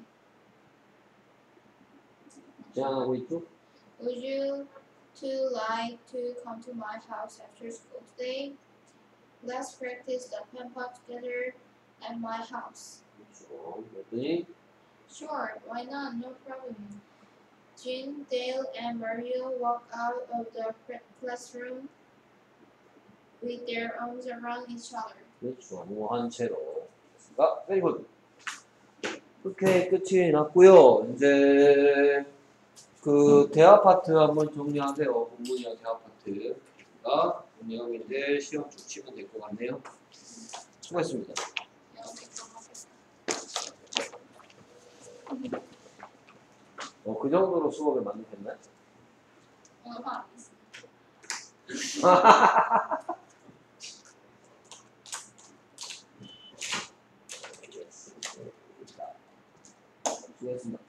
제안하고 있죠? Would you two like to come to my house after school today? Let's practice the panpipe together at my house. 그렇죠. 그랬더니 Sure, why not? No problem. Jean, Dale, and Mario walk out of the pre- classroom with their arms around each other. 그렇죠. 무한 채로. 됐습니다. very good. 오케이, 끝이 났고요. 이제 그 대화 파트 한번 정리하세요. 본문이랑 대화 파트. 가 정리하고 이제 시험 쭉 치면 될 것 같네요. 수고했습니다. 어, 그 정도로 수업을 많이 했나요? 오늘 화안 했어. 수고했습니다.